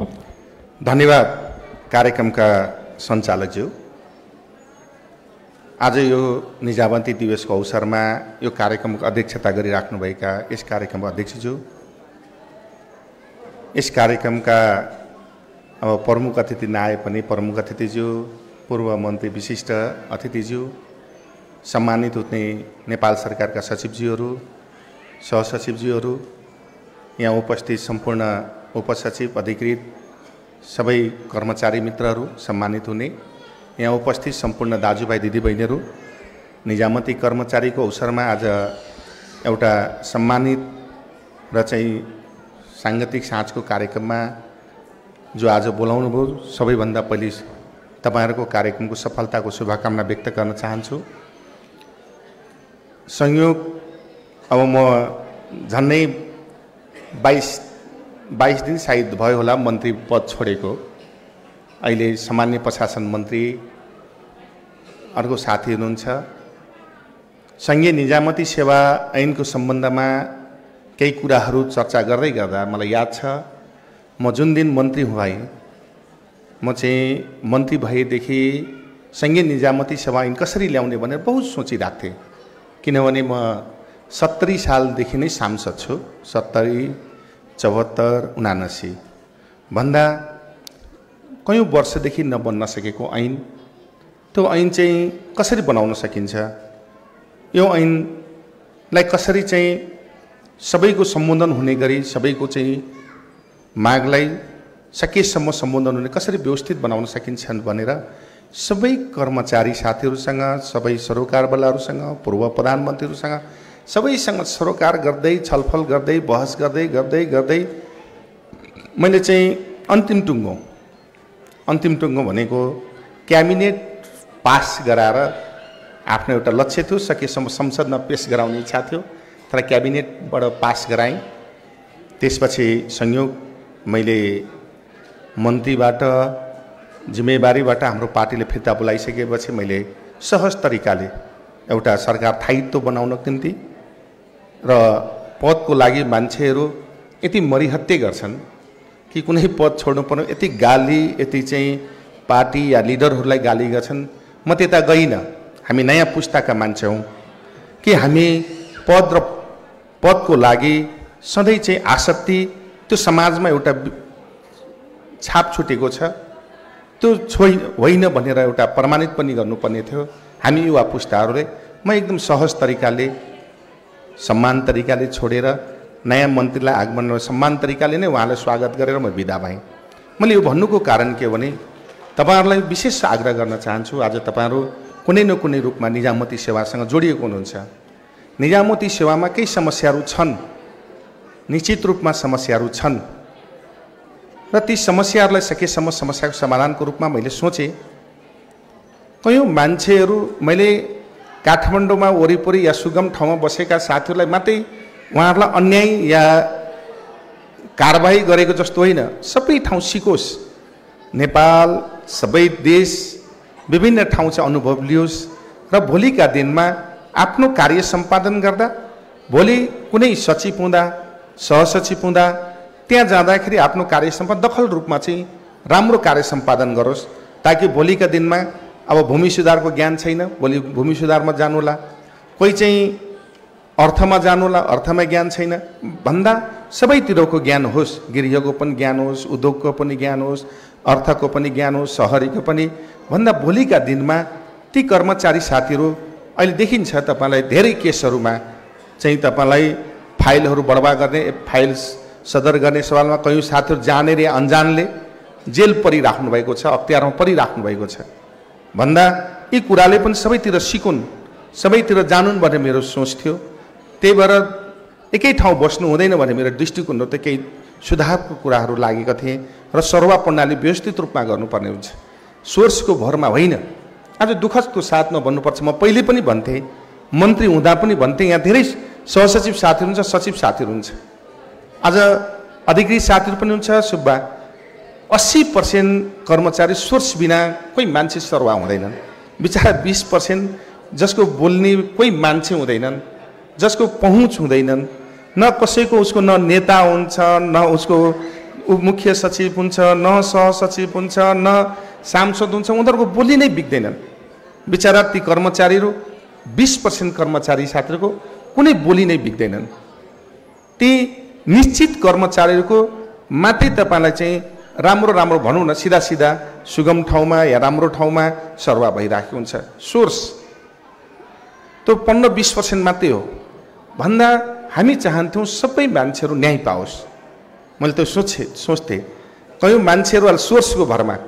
धन्यवाद कार्यक्रमका सञ्चालकज्यू। आज यो निजामती दिवसको अवसरमा यो कार्यक्रमको अध्यक्षता गरिराख्नुभएका यस कार्यक्रमका अध्यक्षज्यू, यस कार्यक्रमका अब प्रमुख अतिथि नआए पनि प्रमुख अतिथिज्यू, पूर्व मन्त्री विशिष्ट अतिथिज्यू, सम्मानित हुने नेपाल सरकारका सचिवज्यूहरू, सहसचिवज्यूहरू, यहाँ उपस्थित सम्पूर्ण उपसचिव अधिकृत सबै कर्मचारी मित्रहरू, सम्मानित हुने यहाँ उपस्थित सम्पूर्ण दाजुभाइ दिदीबहिनीहरू, निजामती कर्मचारीको अवसरमा आज एउटा सम्मानित र चाहिँ साङ्गीतिक साँझको कार्यक्रममा जो आज बोलाउनु भयो, सबैभन्दा पहिले तपाईहरुको कार्यक्रमको सफलताको शुभकामना व्यक्त गर्न चाहन्छु। संयोग अब म झन्नै 22 दिन सायद भयो होला मन्त्री पद छोडेको। अहिले सामान्य प्रशासन मन्त्री अर्को साथी हुनुहुन्छ। संघीय निजामती सेवा ऐनको सम्बन्धमा केही कुराहरू चर्चा गर्दै गर्दा मलाई याद छ, म जुन दिन मन्त्री भएँ, म चाहिँ मन्त्री भएदेखि संघीय निजामती सेवा ऐन कसरी ल्याउने भनेर बहुत सोचिरहेको थिएँ। किनभने म 70 सालदेखि नै सांसद छु। 70, 74, 79 भन्दा कयौं वर्षदेखि नबन्न सकेको ऐन, त्यो ऐन चाहिँ कसरी बनाउन सकिन्छ, यो ऐनलाई कसरी चाहिँ सबैको सम्बोधन हुने गरी सबैको चाहिँ मागलाई सकेसम्म सम्बोधन हुने कसरी व्यवस्थित बनाउन सकिन्छ भनेर सबै कर्मचारी साथीहरूसँग, सबै सरोकारवालाहरूसँग, पूर्व प्रधानमन्त्रीहरूसँग सबैसँग सरोकार गर्दै, छलफल गर्दै, बहस गर्दै गर्दै गर्दै मैले चाहिँ अन्तिम टुङ्गो भनेको क्याबिनेट पास गराएर आफ्नो एउटा लक्ष्य थियो, सकेसम्म संसदमा पेश गराउने इच्छा थियो, तर क्याबिनेटबाट पास गराएँ। त्यसपछि संयोग मैले मन्त्रीबाट जिम्मेवारीबाट हाम्रो पार्टीले फिर्ता बोलाइसकेपछि मैले सहज तरिकाले एउटा सरकार स्थायित्व बनाउनको निम्ति र पदको लागि मान्छेहरू यति मरिहत्ते गर्छन् कि कुनै पद छोड्नु पर्ने, यति गाली, यति चाहिँ पार्टी या लिडरहरूलाई गाली गर्छन्। म त्यता गइनँ। हामी नयाँ पुस्ताका मान्छे हौँ कि हामी पदको लागि सधैँ चाहिँ आसक्ति, त्यो समाजमा एउटा छाप छुटेको छ, त्यो होइन भनेर एउटा प्रमाणित पनि गर्नुपर्ने थियो हामी युवा पुस्ताहरूले। म एकदम सहज तरिकाले, सम्मान तरिकाले छोडेर नयाँ मन्त्रीलाई आगमन र सम्मान तरिकाले नै उहाँलाई स्वागत गरेर म बिदा भएँ। मैले यो भन्नुको कारण के हो भने तपाईहरुलाई विशेष आग्रह गर्न चाहन्छु, आज तपाईहरु कुनै न कुनै रूपमा निजामती सेवासँग जोडिएको हुनुहुन्छ। निजामती सेवामा केही समस्याहरू छन्, निश्चित रूपमा समस्याहरू छन् र ती समस्याहरूलाई सकेसम्म समस्याको समाधानको रूपमा मैले सोचेँ। कयौं मान्छेहरू मैले काठमाडौँमा वरिपरि या सुगम ठाउँमा बसेका साथीहरूलाई मात्रै उहाँहरूलाई अन्याय या कारबाही गरेको जस्तो होइन, सबै ठाउँ सिकोस्, नेपाल सबै देश विभिन्न ठाउँ चाहिँ अनुभव लियोस् र भोलिका दिनमा आफ्नो कार्य सम्पादन गर्दा, भोलि कुनै सचिव हुँदा, सहसचिव हुँदा त्यहाँ जाँदाखेरि आफ्नो कार्य सम्पादन दखल रूपमा चाहिँ राम्रो कार्य सम्पादन गरोस्, ताकि भोलिका दिनमा अब भूमि सुधारको ज्ञान छैन, भोलि भूमि सुधारमा जानुहोला, कोही चाहिँ अर्थमा जानुहोला, अर्थमा ज्ञान छैन भन्दा सबैतिरको ज्ञान होस्, गृहको पनि ज्ञान होस्, उद्योगको पनि ज्ञान होस्, अर्थको पनि ज्ञान होस्, शहरीको पनि भन्दा भोलिका दिनमा ती कर्मचारी साथीहरू अहिले देखिन्छ तपाईलाई धेरै केसहरूमा चाहिँ तपाईलाई फाइलहरू बर्बाद गर्ने, फाइल सदर गर्ने सवालमा कयौं साथीहरू जानेर या अनजानले जेल परिराख्नु भएको छ, अख्तियारमा परिराख्नु भएको छ भन्दा यी कुराले पनि सबैतिर सिकुन्, सबैतिर जानुन् भन्ने मेरो सोच थियो। त्यही भएर एकै ठाउँ बस्नु हुँदैन भन्ने मेरो दृष्टिकोण त केही सुधारको कुराहरू लागेका थिए र सरुवा प्रणाली व्यवस्थित रूपमा गर्नुपर्ने हुन्छ, सोर्सको भरमा होइन। आज दुःखको साथमा भन्नुपर्छ, म पहिले पनि भन्थेँ, मन्त्री हुँदा पनि भन्थेँ, यहाँ धेरै सहसचिव साथीहरू हुन्छ, सचिव साथीहरू हुन्छ, आज अधिकृत साथीहरू पनि हुन्छ। सुब्बा 80% कर्मचारी सोर्स बिना कोही मान्छे सरुवा हुँदैनन्, बिचरा 20% जसको बोल्ने कोही मान्छे हुँदैनन्, जसको पहुँच हुँदैनन्, न कसैको उसको न नेता हुन्छ, न उसको मुख्य सचिव हुन्छ, न सहसचिव हुन्छ, न सांसद हुन्छ, उनीहरूको बोली नै बिग्दैनन्। बिचरा ती कर्मचारीहरू 20% कर्मचारी साथीहरूको कुनै बोली नै बिग्दैनन्। ती निश्चित कर्मचारीहरूको मात्रै तपाईँलाई चाहिँ राम्रो राम्रो भनौँ न, सिधा सिधा सुगम ठाउँमा या राम्रो ठाउँमा सरुवा भइराखेको हुन्छ। सोर्स त्यो 15-20% मात्रै हो भन्दा हामी चाहन्थ्यौँ सबै मान्छेहरू न्याय पाओस्। मैले त्यो सोच्थेँ कयौँ मान्छेहरू अहिले सोर्सको भरमा,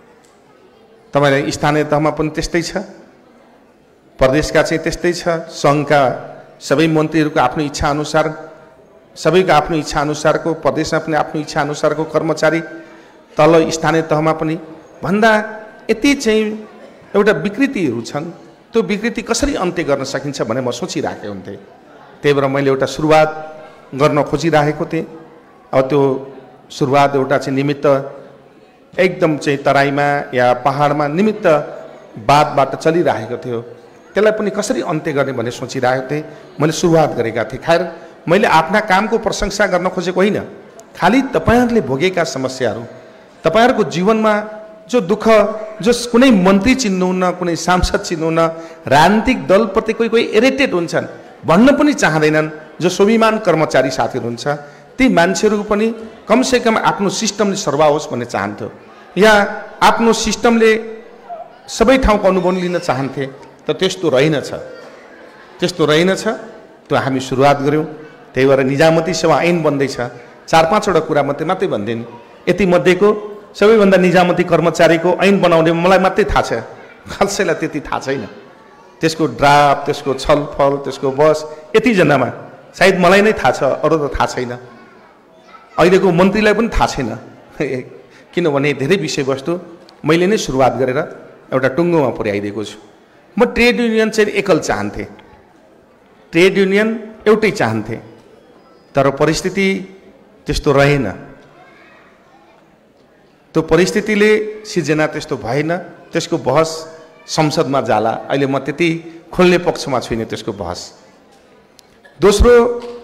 तपाईँलाई स्थानीय तहमा पनि त्यस्तै छ, प्रदेशका चाहिँ त्यस्तै छ, सङ्घका सबै मन्त्रीहरूको आफ्नो इच्छा अनुसार, सबैको आफ्नो इच्छा अनुसारको, प्रदेशमा पनि आफ्नो इच्छा अनुसारको कर्मचारी, तल स्थानीय तहमा पनि भन्दा यति चाहिँ एउटा विकृतिहरू छन्। त्यो विकृति कसरी अन्त्य गर्न सकिन्छ भने म सोचिराखेको हुन्थेँ। त्यही भएर मैले एउटा सुरुवात गर्न खोजिरहेको थिएँ। अब त्यो सुरुवात एउटा चाहिँ निमित्त एकदम चाहिँ तराईमा या पहाडमा निमित्त बादबाट चलिरहेको थियो, त्यसलाई पनि कसरी अन्त्य गर्ने भन्ने सोचिरहेको थिएँ। मैले सुरुवात गरेका थिएँ। खैर मैले आफ्ना कामको प्रशंसा गर्न खोजेको होइन, खालि तपाईँहरूले भोगेका समस्याहरू, तपाईँहरूको जीवनमा जो दुःख, जो कुनै मन्त्री चिन्नुहुन्न, कुनै सांसद चिन्नुहुन्न, राजनीतिक दलप्रति कोही कोही इरिटेट हुन्छन्, भन्न पनि चाहँदैनन्, जो स्वाभिमान कर्मचारी साथीहरू हुन्छ, ती मान्छेहरू पनि कमसेकम आफ्नो सिस्टमले सर्वा होस् भन्ने चाहन्थ्यो, या आफ्नो सिस्टमले सबै ठाउँको अनुभव लिन चाहन्थे। तर त्यस्तो रहेनछ, त्यस्तो रहेनछ। त्यो हामी सुरुवात गऱ्यौँ। त्यही भएर निजामती सेवा ऐन बन्दैछ। 4-5वटा कुरा मात्रै भन्दिनँ। यति मध्येको सबैभन्दा निजामती कर्मचारीको ऐन बनाउने मलाई मात्रै थाहा छ, कसैलाई त्यति थाहा छैन। त्यसको ड्राफ्ट, त्यसको छलफल, त्यसको बस यतिजनामा सायद मलाई नै थाहा छ, अरू त थाहा छैन। अहिलेको मन्त्रीलाई पनि थाहा छैन, किनभने धेरै विषयवस्तु मैले नै सुरुवात गरेर एउटा टुङ्गोमा पुर्याइदिएको छु। म ट्रेड युनियन चाहिँ एकल चाहन्थेँ, ट्रेड युनियन एउटै चाहन्थेँ, तर परिस्थिति त्यस्तो रहेन। त्यो परिस्थितिले सिर्जना त्यस्तो भएन। त्यसको बहस संसदमा जाला। अहिले म त्यति खोल्ने पक्षमा छुइनँ त्यसको बहस। दोस्रो,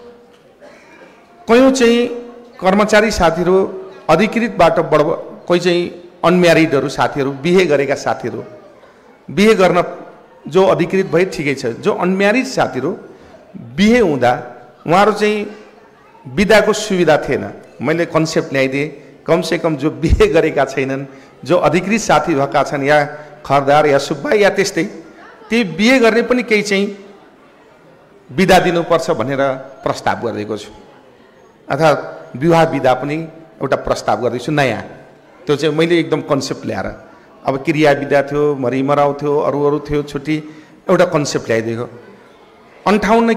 कयौँ चाहिँ कर्मचारी साथीहरू अधिकृतबाट कोही चाहिँ अनम्यारिडहरू साथीहरू, बिहे गरेका साथीहरू, बिहे गर्न जो अधिकृत भए ठिकै छ, जो अनम्यारिड साथीहरू बिहे हुँदा उहाँहरू चाहिँ बिदाको सुविधा थिएन। मैले कन्सेप्ट ल्याइदिएँ, कमसेकम जो बिहे गरेका छैनन्, जो अधिकृत साथी भएका छन्, या खरदार या सुब्बा या त्यस्तै, ती बिहे गर्ने पनि केही चाहिँ बिदा दिनुपर्छ भनेर प्रस्ताव गरिदिएको छु। अर्थात् विवाह बिदा पनि एउटा प्रस्ताव गर्दैछु नयाँ। त्यो चाहिँ मैले एकदम कन्सेप्ट ल्याएर, अब क्रिया बिदा थियो, मरिमराउ थियो, अरू थियो, छुट्टी, एउटा कन्सेप्ट ल्याइदिएको। 58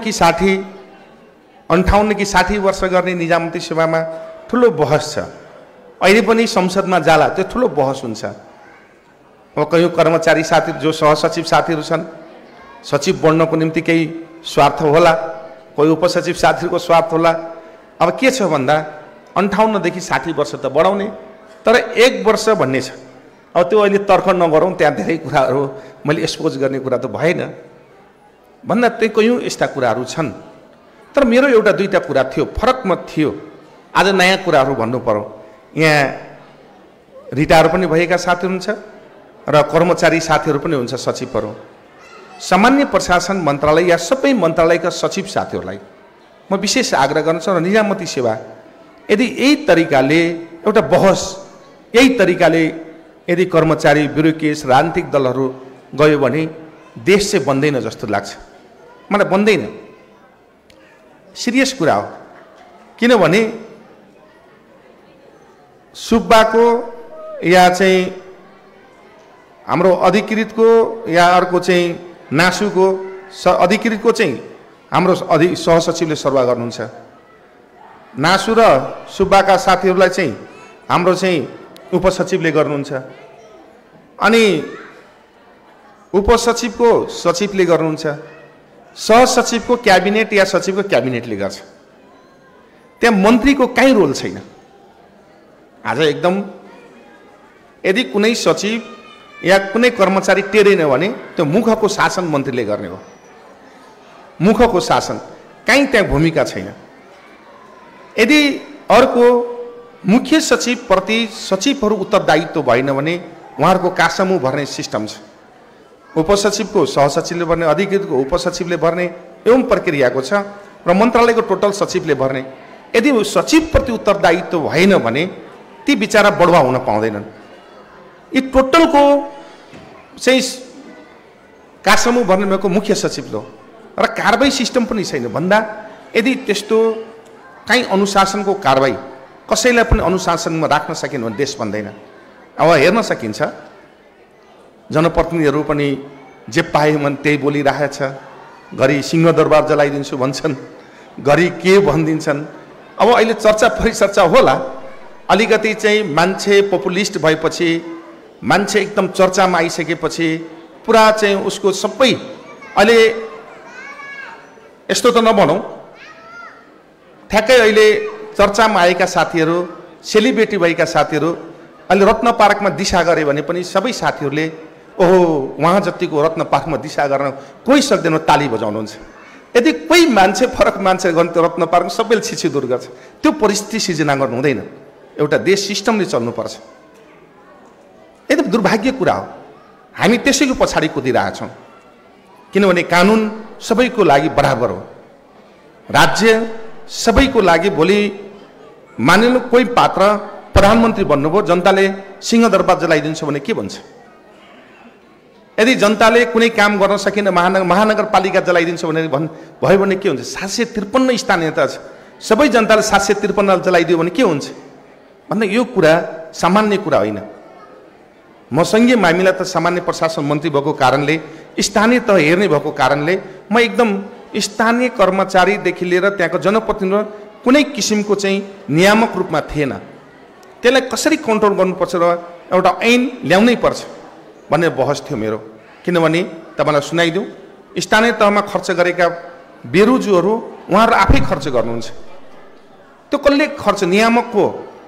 कि 60 वर्ष गर्ने निजामती सेवामा ठुलो बहस छ। अहिले पनि संसदमा जाला, त्यो ठुलो बहस हुन्छ। अब कयौँ कर्मचारी साथी, जो सहसचिव साथीहरू छन्, सचिव बन्नको निम्ति केही स्वार्थ होला, कोही उपसचिव साथीहरूको स्वार्थ होला। अब के छ भन्दा 58 देखि 60 वर्ष त बढाउने, तर 1 वर्ष भन्ने छ। अब त्यो अहिले तर्क नगरौँ, त्यहाँ धेरै कुराहरू मैले एक्सपोज गर्ने कुरा त भएन भन्दा त्यही कयौँ यस्ता कुराहरू छन्। तर मेरो एउटा दुईवटा कुरा थियो, फरकमा थियो। आज नयाँ कुराहरू भन्नु पर्यो। यहाँ रिटायर पनि भएका साथीहरू हुन्छ र कर्मचारी साथीहरू पनि हुन्छ, सचिवहरू। सामान्य प्रशासन मन्त्रालय या सबै मन्त्रालयका सचिव साथीहरूलाई म विशेष आग्रह गर्न चाहन्छु, र निजामती सेवा यदि यही तरिकाले एउटा बहस, यही तरिकाले यदि कर्मचारी, ब्युरोक्रेट, राजनीतिक दलहरू गयो भने देश चाहिँ बन्दैन जस्तो लाग्छ मलाई। बन्दैन, सिरियस कुरा हो। किनभने सुब्बाको या चाहिँ हाम्रो अधिकृतको या अर्को चाहिँ नासुको अधिकृतको चाहिँ हाम्रो सहसचिवले सर्वा गर्नुहुन्छ। नासु र सुब्बाका साथीहरूलाई चाहिँ हाम्रो चाहिँ उपसचिवले गर्नुहुन्छ, अनि उपसचिवको सचिवले गर्नुहुन्छ, सहसचिवको क्याबिनेट या सचिवको क्याबिनेटले गर्छ। त्यहाँ मन्त्रीको कहीँ रोल छैन। आज एकदम यदि कुनै सचिव या कुनै कर्मचारी टेरेन भने त्यो मुखको शासन मन्त्रीले गर्ने हो। मुखको शासन कहीँ त्यहाँ भूमिका छैन। यदि अर्को मुख्य सचिव प्रति सचिवहरू उत्तरदायित्व भएन भने उहाँहरूको कासामु भर्ने सिस्टम छ। उपसचिवको सहसचिवले भर्ने, अधिकृतको उपसचिवले भर्ने एवं प्रक्रियाको छ र मन्त्रालयको टोटल सचिवले भर्ने। यदि सचिवप्रति उत्तरदायित्व भएन भने ती बिचारा बढुवा हुन पाउँदैनन्। यी टोटलको चाहिँ कार्यसमूह भर्ने भएको मुख्य सचिव हो र कारबाही सिस्टम पनि छैन भन्दा यदि त्यस्तो काहीँ अनुशासनको कारबाही कसैलाई पनि अनुशासनमा राख्न सकिन भने देश बन्दैन। अब हेर्न सकिन्छ जनप्रतिनिधिहरू पनि जे पाए मन त्यही बोलिरहेछ, घरि सिंहदरबार जलाइदिन्छु भन्छन्, घरि के भनिदिन्छन्। अब अहिले चर्चा परिचर्चा होला, अलिकति चाहिँ मान्छे पपुलिस्ट भएपछि, मान्छे एकदम चर्चामा आइसकेपछि पुरा चाहिँ उसको सबै अहिले यस्तो त नभनौँ, ठ्याक्कै अहिले चर्चामा आएका साथीहरू, सेलिब्रेटी भएका साथीहरू अहिले रत्न पार्कमा दिशा गरे भने पनि सबै साथीहरूले ओहो उहाँ जतिको रत्न पार्कमा दिशा गर्न कोही सक्दैन ताली बजाउनुहुन्छ। यदि कोही मान्छे फरक मान्छे गर्ने त्यो रत्न पार्कमा सबैले छिछि दूर गर्छ, त्यो परिस्थिति सिर्जना गर्नु हुँदैन। एउटा देश सिस्टमले चल्नुपर्छ। एकदम दुर्भाग्य कुरा हो, हामी त्यसैको पछाडि कुदिरहेछौँ। किनभने कानुन सबैको लागि बराबर हो, राज्य सबैको लागि। भोलि मानिनु कोही पात्र प्रधानमन्त्री बन्नुभयो, जनताले सिंहदरबार जलाइदिन्छ भने के भन्छ? यदि जनताले कुनै काम गर्न सकिन महानगरपालिका जलाइदिन्छ भने भयो भने के हुन्छ? 753 स्थानीयता छ, सबै जनताले 753 जलाइदियो भने के हुन्छ? भन्दा यो कुरा सामान्य कुरा होइन। म सङ्घीय मामिला त सामान्य प्रशासन मन्त्री भएको कारणले, स्थानीय तह हेर्ने भएको कारणले म एकदम स्थानीय कर्मचारीदेखि लिएर त्यहाँको जनप्रतिनिधि कुनै किसिमको चाहिँ नियामक रूपमा थिएन। त्यसलाई कसरी कन्ट्रोल गर्नुपर्छ र एउटा ऐन ल्याउनै पर्छ भन्ने बहस थियो मेरो। किनभने तपाईँलाई सुनाइदिउँ, स्थानीय तहमा खर्च गरेका बेरोजुहरू उहाँहरू आफै खर्च गर्नुहुन्छ। त्यो कसले खर्च? नियामकको,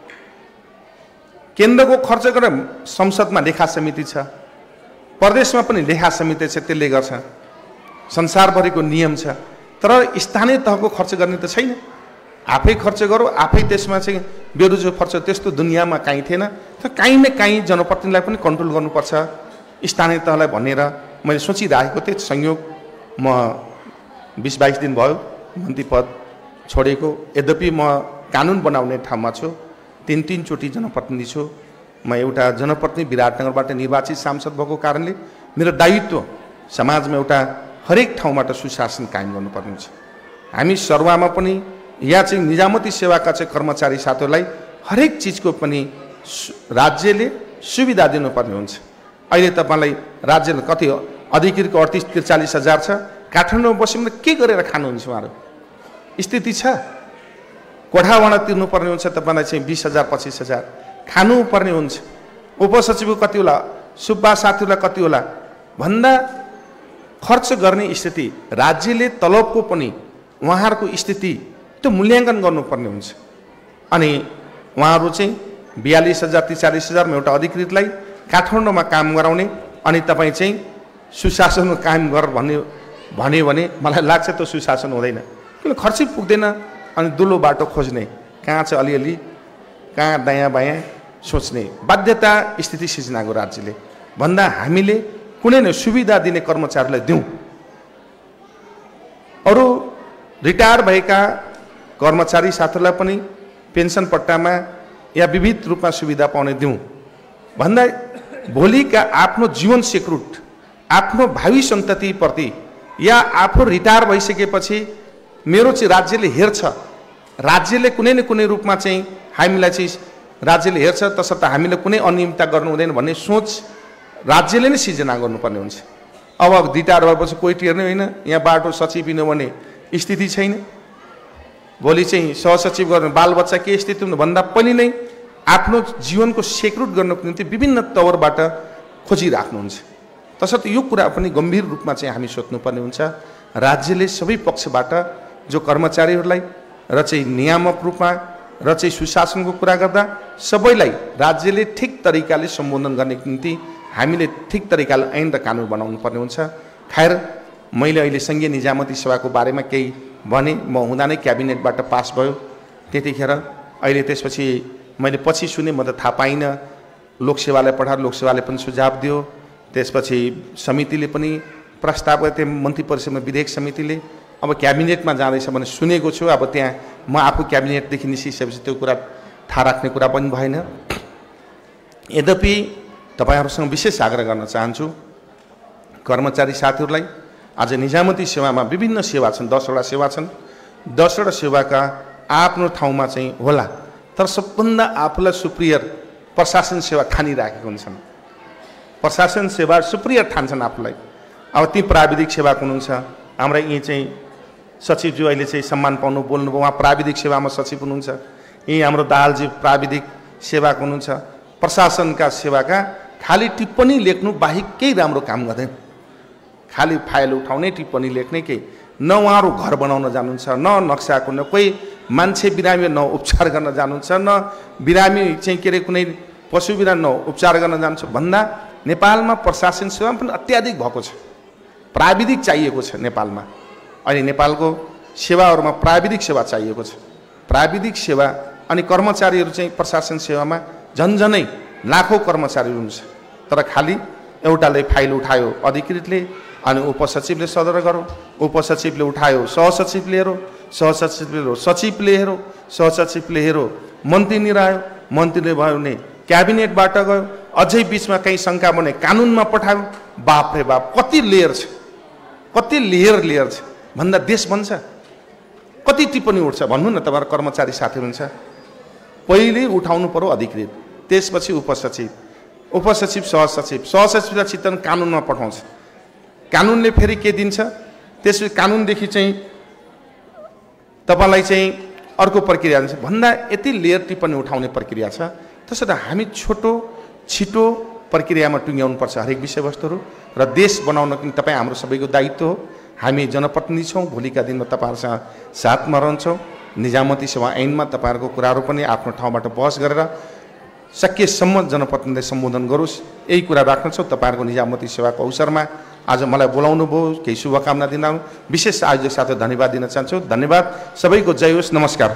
केन्द्रको खर्च गरेर संसदमा लेखा समिति छ, प्रदेशमा पनि लेखा समिति छ, त्यसले गर्छ। संसारभरिको नियम छ, तर स्थानीय तहको खर्च गर्ने त छैन। आफै खर्च गरौँ, आफै त्यसमा चाहिँ बेरोजगार खर्च त्यस्तो दुनियाँमा काहीँ थिएन। तर काहीँ न काहीँ जनप्रतिनिधिलाई पनि कन्ट्रोल गर्नुपर्छ स्थानीय तहलाई भनेर मैले सोचिरहेको थिएँ। संयोग म 20-22 दिन भयो मन्त्री पद छोडेको। यद्यपि म कानुन बनाउने ठाउँमा छु, 3 चोटि जनप्रतिनिधि छु। म एउटा जनप्रतिनिधि विराटनगरबाट निर्वाचित सांसद भएको कारणले मेरो दायित्व समाजमा एउटा हरेक ठाउँबाट सुशासन कायम गर्नुपर्ने हुन्छ। हामी सरुवामा पनि या चाहिँ निजामती सेवाका चाहिँ कर्मचारी साथीहरूलाई हरेक चिजको पनि राज्यले सुविधा दिनुपर्ने हुन्छ। अहिले तपाईँलाई राज्यले कति अधिकृतको 38-43 हजार छ, काठमाडौँमा बस्यो के गरेर खानुहुन्छ उहाँहरू? स्थिति छ। कोठावाडा तिर्नुपर्ने हुन्छ तपाईँलाई चाहिँ 20 हजार 25 हजार खानुपर्ने हुन्छ। उपसचिवको कति होला, सुब्बा साथीहरूलाई कति होला भन्दा खर्च गर्ने स्थिति, राज्यले तलबको पनि उहाँहरूको स्थिति त्यो मूल्याङ्कन गर्नुपर्ने हुन्छ। अनि उहाँहरू चाहिँ 42,000 43,000मा एउटा अधिकृतलाई काठमाडौँमा काम गराउने अनि तपाईँ चाहिँ सुशासन कायम गर भन्यो भने मलाई लाग्छ त्यो सुशासन हुँदैन। किन खर्चै पुग्दैन अनि दुलो बाटो खोज्ने, कहाँ चाहिँ अलिअलि कहाँ दायाँ बायाँ सोच्ने बाध्यता स्थिति सिर्जनाको राज्यले भन्दा हामीले कुनै न सुविधा दिने कर्मचारीलाई दिउँ। अरू रिटायर भएका कर्मचारी साथीहरूलाई पनि पेन्सन पट्टामा या विविध रूपमा सुविधा पाउने दिउँ भन्दा भोलिका आफ्नो जीवन सेक्युरिट, आफ्नो भावी सन्ततिप्रति या आफू रिटायर भइसकेपछि मेरो चाहिँ राज्यले हेर्छ, राज्यले कुनै न कुनै रूपमा चाहिँ हामीलाई चाहिँ राज्यले हेर्छ, तसर्थ हामीले कुनै अनियमितता गर्नु हुँदैन भन्ने सोच राज्यले नै सिर्जना गर्नुपर्ने हुन्छ। अब रिटायर भएपछि कोही टेर्ने होइन, यहाँ बाटो सचिव हिँड्यो भने स्थिति छैन, भोलि चाहिँ सहसचिव गर्ने बालबच्चा के स्थिति भन्दा पनि नै आफ्नो जीवनको सेक्युरिट गर्नको निम्ति विभिन्न तवरबाट खोजिराख्नुहुन्छ। तसर्थ यो कुरा पनि गम्भीर रूपमा चाहिँ हामी सोच्नुपर्ने हुन्छ। राज्यले सबै पक्षबाट जो कर्मचारीहरूलाई र चाहिँ नियामक रूपमा र चाहिँ सुशासनको कुरा गर्दा सबैलाई राज्यले ठिक तरिकाले सम्बोधन गर्ने निम्ति हामीले ठिक तरिकाले ऐन र कानुन बनाउनु पर्ने हुन्छ। खैर मैले अहिले सङ्घीय निजामती सेवाको बारेमा केही भने, म हुँदा नै क्याबिनेटबाट पास भयो त्यतिखेर। अहिले त्यसपछि मैले पछि सुने, म त थाहा पाइनँ, लोकसेवालाई पठाएर लोकसेवाले पनि सुझाव दियो, त्यसपछि समितिले पनि प्रस्ताव गरे, मन्त्री परिषदमा विधेयक समितिले। अब क्याबिनेटमा जाँदैछ भने सुनेको छु। अब त्यहाँ म आफू क्याबिनेटदेखि निस्किसकेपछि त्यो कुरा थाहा राख्ने कुरा पनि भएन। यद्यपि तपाईहरुसँग विशेष आग्रह गर्न चाहन्छु, कर्मचारी साथीहरूलाई आज निजामती सेवामा विभिन्न सेवा छन्, 10 वटा सेवा छन्। 10 वटा सेवाका आफ्नो ठाउँमा चाहिँ होला, तर सबभन्दा आफूलाई सुप्रियर प्रशासन सेवा ठानिराखेको हुन्छन्। प्रशासन सेवा सुप्रियर ठान्छन् आफूलाई। अब ती प्राविधिक सेवाको हुनुहुन्छ। हाम्रा यी चाहिँ सचिवज्यू अहिले चाहिँ सम्मान पाउनु बोल्नुभयो, उहाँ प्राविधिक सेवामा सचिव हुनुहुन्छ। यी हाम्रो दाहालजी प्राविधिक सेवाको हुनुहुन्छ। प्रशासनका सेवाका खाली टिप्पणी लेख्नु बाहेक केही राम्रो काम गर्दैन। खालि फाइल उठाउने, टिप्पणी लेख्ने, केही न उहाँहरू घर बनाउन जानुहुन्छ, न नक्साको, न कोही मान्छे बिरामी न उपचार गर्न जानुहुन्छ, न बिरामी चाहिँ के अरे कुनै पशु बिरामी न उपचार गर्न जान्छ भन्दा नेपालमा प्रशासन सेवा पनि अत्याधिक भएको छ। प्राविधिक चाहिएको छ नेपालमा। अहिले नेपालको सेवाहरूमा प्राविधिक सेवा चाहिएको छ। प्राविधिक सेवा अनि कर्मचारीहरू चाहिँ प्रशासन सेवामा झन्झनै लाखौँ कर्मचारी हुनुहुन्छ। तर खालि एउटाले फाइल उठायो अधिकृतले, अनि उपसचिवले सदर गरो, उपसचिवले उठायो सहसचिवले हेरो, सहसचिवले हेरो सचिवले हेरो, सहसचिवले हेरो मन्त्री निरायो, मन्त्रीले भयो भने क्याबिनेटबाट गयो, अझै बिचमा कहीँ शङ्का बने कानुनमा पठायो। बाप रे बाप, कति लेयर छ, कति लेयर छ भन्दा देश बन्छ। कति टिप्पणी उठ्छ भन्नु न तपाईहरु कर्मचारी साथी हुनुहुन्छ। पहिले उठाउनु पर्यो अधिकृत, त्यसपछि उपसचिव, उपसचिव सहसचिव, सहसचिवलाई चित्तन कानुनमा पठाउँछ। कानुनले फेरि के दिन्छ, त्यसपछि कानुनदेखि चाहिँ तपाईलाई चाहिँ अर्को प्रक्रिया हुन्छ भन्दा यति लेयर टिप्पणी उठाउने प्रक्रिया छ। त्यसैले हामी छोटो छिटो प्रक्रियामा टुङ्ग्याउनुपर्छ हरेक विषयवस्तुहरू र देश बनाउनको निम्ति तपाईँ हाम्रो सबैको दायित्व हो। हामी जनप्रतिनिधि छौँ, भोलिका दिनमा तपाईँहरूसँग साथमा रहन्छौँ। निजामती सेवा ऐनमा तपाईँहरूको कुराहरू पनि आफ्नो ठाउँबाट बहस गरेर सकेसम्म जनप्रतिनिधिले सम्बोधन गरोस्, यही कुरा राख्नेछौँ। तपाईँहरूको निजामती सेवाको अवसरमा आज मलाई बोलाउनु भयो, केही शुभकामना दिन विशेष आयोजक साथै धन्यवाद दिन चाहन्छु। धन्यवाद, सबैको जय होस्, नमस्कार।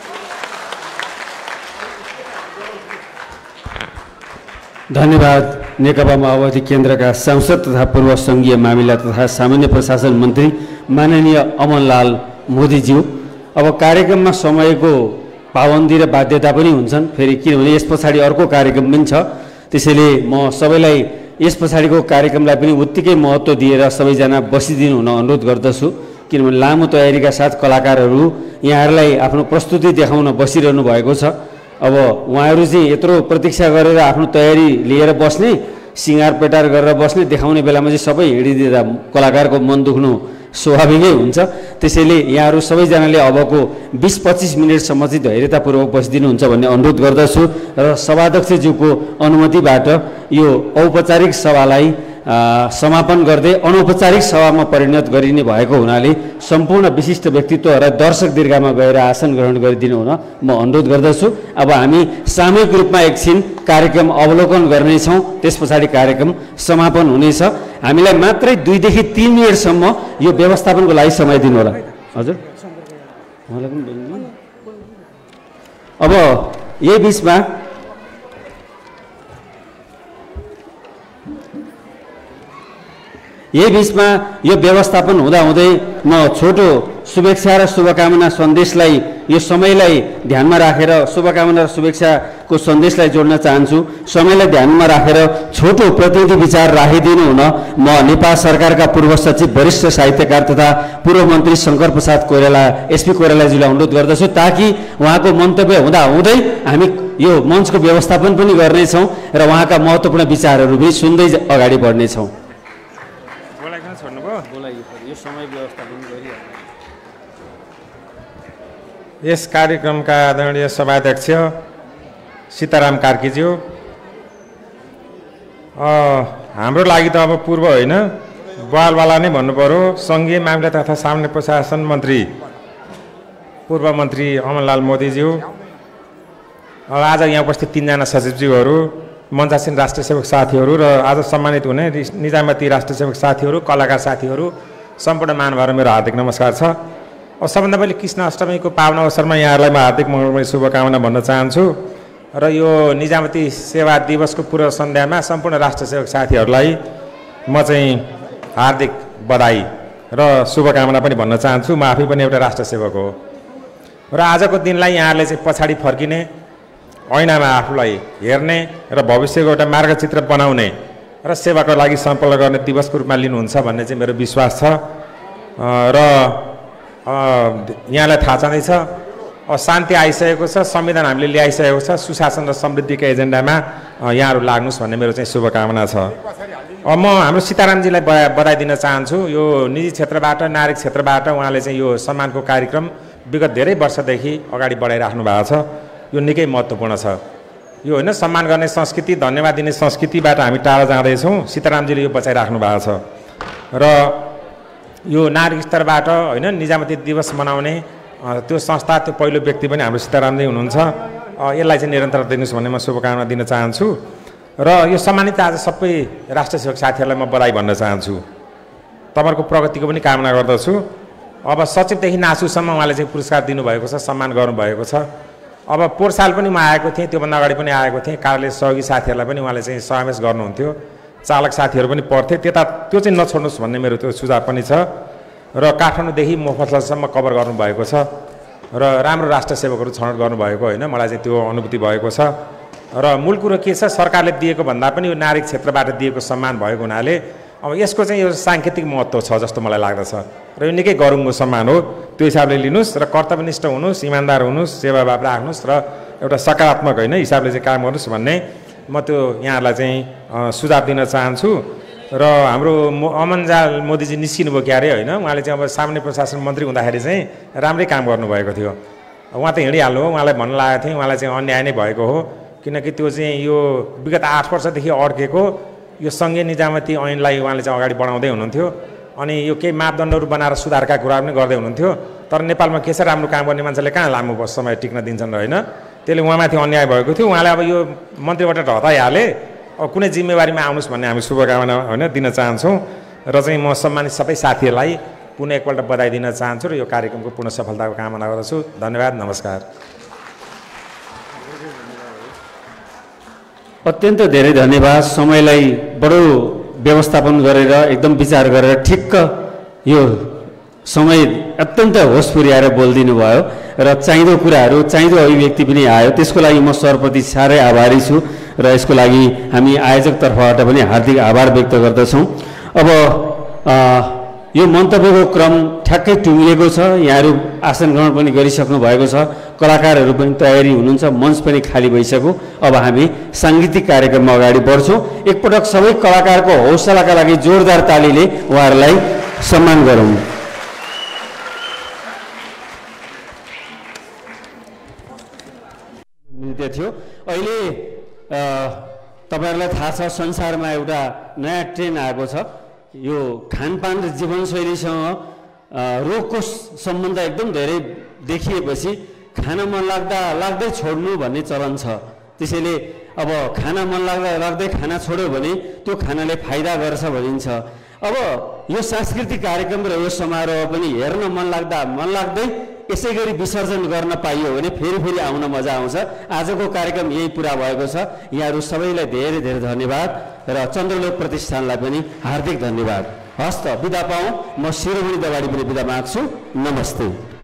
धन्यवाद। नेकपा माओवादी केन्द्रका सांसद तथा पूर्व सङ्घीय मामिला तथा सामान्य प्रशासन मन्त्री माननीय अमनलाल मोदीज्यू। अब कार्यक्रममा समयको पाबन्दी र बाध्यता पनि हुन्छन् फेरि, किनभने यस पछाडि अर्को कार्यक्रम पनि छ। त्यसैले म सबैलाई यस पछाडिको कार्यक्रमलाई पनि उत्तिकै महत्त्व दिएर सबैजना बसिदिनु हुन अनुरोध गर्दछु, किनभने लामो तयारीका साथ कलाकारहरू यहाँहरूलाई आफ्नो प्रस्तुति देखाउन बसिरहनु भएको छ। अब उहाँहरू चाहिँ यत्रो प्रतीक्षा गरेर आफ्नो तयारी लिएर बस्ने, सिँगार पेटार गरेर बस्ने, देखाउने बेलामा चाहिँ सबै हिँडिदिँदा कलाकारको मन दुख्नु स्वाभाविकै हुन्छ। त्यसैले यहाँहरू सबैजनाले अबको 20-25 मिनटसम्म चाहिँ धैर्यतापूर्वक बसिदिनुहुन्छ भन्ने अनुरोध गर्दछु र सभाध्यक्षज्यूको अनुमतिबाट यो औपचारिक सभालाई समापन गर्दै अनौपचारिक सभामा परिणत गरिने भएको हुनाले सम्पूर्ण विशिष्ट व्यक्तित्व र दर्शक दीर्घामा गएर आसन ग्रहण गरिदिनु हुन म अनुरोध गर्दछु। अब हामी सामूहिक रूपमा एकछिन कार्यक्रम अवलोकन गर्नेछौँ, त्यस पछाडि कार्यक्रम समापन हुनेछ। हामीलाई मात्रै 2 देखि 3 मिनटसम्म यो व्यवस्थापनको लागि समय दिनु होला। हजुर, अब यही बिचमा यो व्यवस्थापन हुँदाहुँदै म छोटो शुभेच्छा र शुभकामना सन्देशलाई, यो समयलाई ध्यानमा राखेर शुभकामना र शुभेच्छाको सन्देशलाई जोड्न चाहन्छु। समयलाई ध्यानमा राखेर छोटो प्रतिनिधि विचार राखिदिनु हुन म नेपाल सरकारका पूर्व सचिव, वरिष्ठ साहित्यकार तथा पूर्व मन्त्री शङ्कर प्रसाद कोइराला, एसपी कोइरालाज्यूलाई अनुरोध गर्दछु, ताकि उहाँको मन्तव्य हुँदाहुँदै हामी यो मञ्चको व्यवस्थापन पनि गर्नेछौँ र उहाँका महत्त्वपूर्ण विचारहरू पनि सुन्दै अगाडि बढ्नेछौँ। यस कार्यक्रमका आदरणीय सभाध्यक्ष सीताराम कार्कीज्यू, हाम्रो लागि त अब पूर्व होइन बालवाला नै भन्नु पर्यो, सङ्घीय मामिला तथा सामान्य प्रशासन मन्त्री पूर्व मन्त्री अमनलाल मोदीज्यू, आज यहाँ उपस्थित 3 जना सचिवज्यूहरू, मञ्चासीन राष्ट्र सेवक साथीहरू र आज सम्मानित हुने निजामती राष्ट्र सेवक साथीहरू, कलाकार साथीहरू, सम्पूर्ण महानुभावहरू मेरो हार्दिक नमस्कार छ। अब सबभन्दा पहिले कृष्ण अष्टमीको पावन अवसरमा यहाँहरूलाई म हार्दिक मङ्गलमय शुभकामना भन्न चाहन्छु र यो निजामती सेवा दिवसको पूर्व सन्ध्यामा सम्पूर्ण राष्ट्र सेवक साथीहरूलाई म चाहिँ हार्दिक बधाई र शुभकामना पनि भन्न चाहन्छु। म आफै पनि एउटा राष्ट्र सेवक हो र आजको दिनलाई यहाँहरूले चाहिँ पछाडि फर्किने, ऐनामा आफूलाई हेर्ने र भविष्यको एउटा मार्गचित्र बनाउने र सेवाको लागि सम्पन्न गर्ने दिवसको रूपमा लिनुहुन्छ भन्ने चाहिँ मेरो विश्वास छ। र यहाँलाई थाहा छँदैछ शान्ति आइसकेको छ, संविधान हामीले ल्याइसकेको छ, सुशासन र समृद्धिको एजेन्डामा यहाँहरू लाग्नुहोस् भन्ने मेरो चाहिँ शुभकामना छ। म हाम्रो सीतारामजीलाई बधाई दिन चाहन्छु। यो निजी क्षेत्रबाट, नागरिक क्षेत्रबाट उहाँले चाहिँ यो सम्मानको कार्यक्रम विगत धेरै वर्षदेखि अगाडि बढाइराख्नु भएको छ। यो निकै महत्त्वपूर्ण छ। यो होइन सम्मान गर्ने संस्कृति, धन्यवाद दिने संस्कृतिबाट हामी टाढा जाँदैछौँ। सीतारामजीले यो बचाइराख्नु भएको छ र यो नागरिक स्तरबाट होइन निजामती दिवस मनाउने त्यो संस्था, त्यो पहिलो व्यक्ति पनि हाम्रो सीतारामजी हुनुहुन्छ। यसलाई चाहिँ निरन्तरता दिनुहोस् भन्ने म शुभकामना दिन चाहन्छु। र यो सम्मानित आज सबै राष्ट्र सेवक साथीहरूलाई म बधाई भन्न चाहन्छु। तपाईँहरूको प्रगतिको पनि कामना गर्दछु। अब सचिवदेखि नासुसम्म उहाँले चाहिँ पुरस्कार दिनुभएको छ, सम्मान गर्नुभएको छ। अब पोहोर साल पनि म आएको थिएँ, त्योभन्दा अगाडि पनि आएको थिएँ। कार्यालय सहयोगी साथीहरूलाई पनि उहाँले चाहिँ समावेश गर्नुहुन्थ्यो, चालक साथीहरू पनि पर्थे, त्यो चाहिँ नछोड्नुहोस् भन्ने मेरो त्यो सुझाव पनि छ। र काठमाडौँदेखि मोफसलसम्म कभर गर्नुभएको छ र राम्रो राष्ट्र सेवकहरू छनौट गर्नुभएको होइन, मलाई चाहिँ त्यो अनुभूति भएको छ। र मूल कुरो के छ, सरकारले दिएको भन्दा पनि यो नागरिक क्षेत्रबाट दिएको सम्मान भएको हुनाले अब यसको चाहिँ यो साङ्केतिक महत्त्व छ जस्तो मलाई लाग्दछ र यो निकै गरुङ्गो सम्मान हो। त्यो हिसाबले लिनुहोस् र कर्तव्यनिष्ठ हुनुहोस्, इमान्दार हुनुहोस्, सेवाभाव राख्नुहोस् र एउटा सकारात्मक होइन हिसाबले चाहिँ काम गर्नुहोस् भन्ने म त्यो यहाँहरूलाई चाहिँ सुझाव दिन चाहन्छु। र हाम्रो अमनजाल मोदीजी निस्किनुभयो क्यारे होइन, उहाँले चाहिँ अब सामान्य प्रशासन मन्त्री हुँदाखेरि चाहिँ राम्रै काम गर्नुभएको थियो। उहाँ त हिँडिहाल्नु हो, उहाँलाई भन्न लागेको थिएँ उहाँलाई चाहिँ अन्याय नै भएको हो, किनकि त्यो चाहिँ यो विगत 8 वर्षदेखि अड्केको यो सङ्घीय निजामती ऐनलाई उहाँले चाहिँ अगाडि बढाउँदै हुनुहुन्थ्यो। अनि यो केही मापदण्डहरू बनाएर सुधारका कुरा पनि गर्दै हुनुहुन्थ्यो। तर नेपालमा के छ, राम्रो काम गर्ने मान्छेले कहाँ लामो समय टिक्न दिन्छन् र होइन, त्यसले उहाँमाथि अन्याय भएको थियो। उहाँले अब यो मन्त्रीबाट हटाइहाले, अब कुनै जिम्मेवारीमा आउनुहोस् भन्ने हामी शुभकामना होइन दिन चाहन्छौँ। र चाहिँ म सम्मानित सबै साथीहरूलाई पुनः एकपल्ट बधाई दिन चाहन्छु र यो कार्यक्रमको पूर्ण सफलताको कामना गर्दछु। धन्यवाद, नमस्कार। अत्यन्त धेरै धन्यवाद। समयलाई बडो व्यवस्थापन गरेर एकदम विचार गरेर ठिक्क यो समय अत्यन्त होस पुर्याएर बोलिदिनु भयो र चाहिँदो कुराहरू, चाहिँदो अभिव्यक्ति पनि आयो। त्यसको लागि म सरप्रति साह्रै आभारी छु र यसको लागि हामी आयोजक तर्फबाट पनि हार्दिक आभार व्यक्त गर्दछौँ। अब यो मन्तव्यको क्रम ठ्याक्कै टुङ्गिएको छ। यहाँहरू आसन ग्रहण पनि गरिसक्नु भएको छ, कलाकारहरू पनि तयारी हुनुहुन्छ, मञ्च पनि खाली भइसक्यो। अब हामी साङ्गीतिक कार्यक्रममा अगाडि बढ्छौँ। एकपटक सबै कलाकारको हौसलाका लागि जोरदार तालीले उहाँहरूलाई सम्मान गरौँ। नृत्य थियो। अहिले तपाईँहरूलाई थाहा छ संसारमा एउटा नयाँ ट्रेन्ड आएको छ। यो खानपान र जीवनशैलीसँग रोगको सम्बन्ध एकदम धेरै देखिएपछि खाना मन लाग्दै छोड्नु भन्ने चलन छ। त्यसैले अब खाना मन लाग्दै खाना छोड्यो भने त्यो खानाले फाइदा गर्छ भनिन्छ। अब यो सांस्कृतिक कार्यक्रम र यो समारोह पनि हेर्न मन लाग्दै यसै गरी विसर्जन गर्न पाइयो भने फेरि आउन मजा आउँछ। आजको कार्यक्रम यही पुरा भएको छ। यहाँहरू सबैलाई धेरै धेरै धन्यवाद र चन्द्रलोक प्रतिष्ठानलाई पनि हार्दिक धन्यवाद। हस्त बिदा पाऊँ। म शिरोमणि दवाडी पनि बिदा माग्छु। नमस्ते।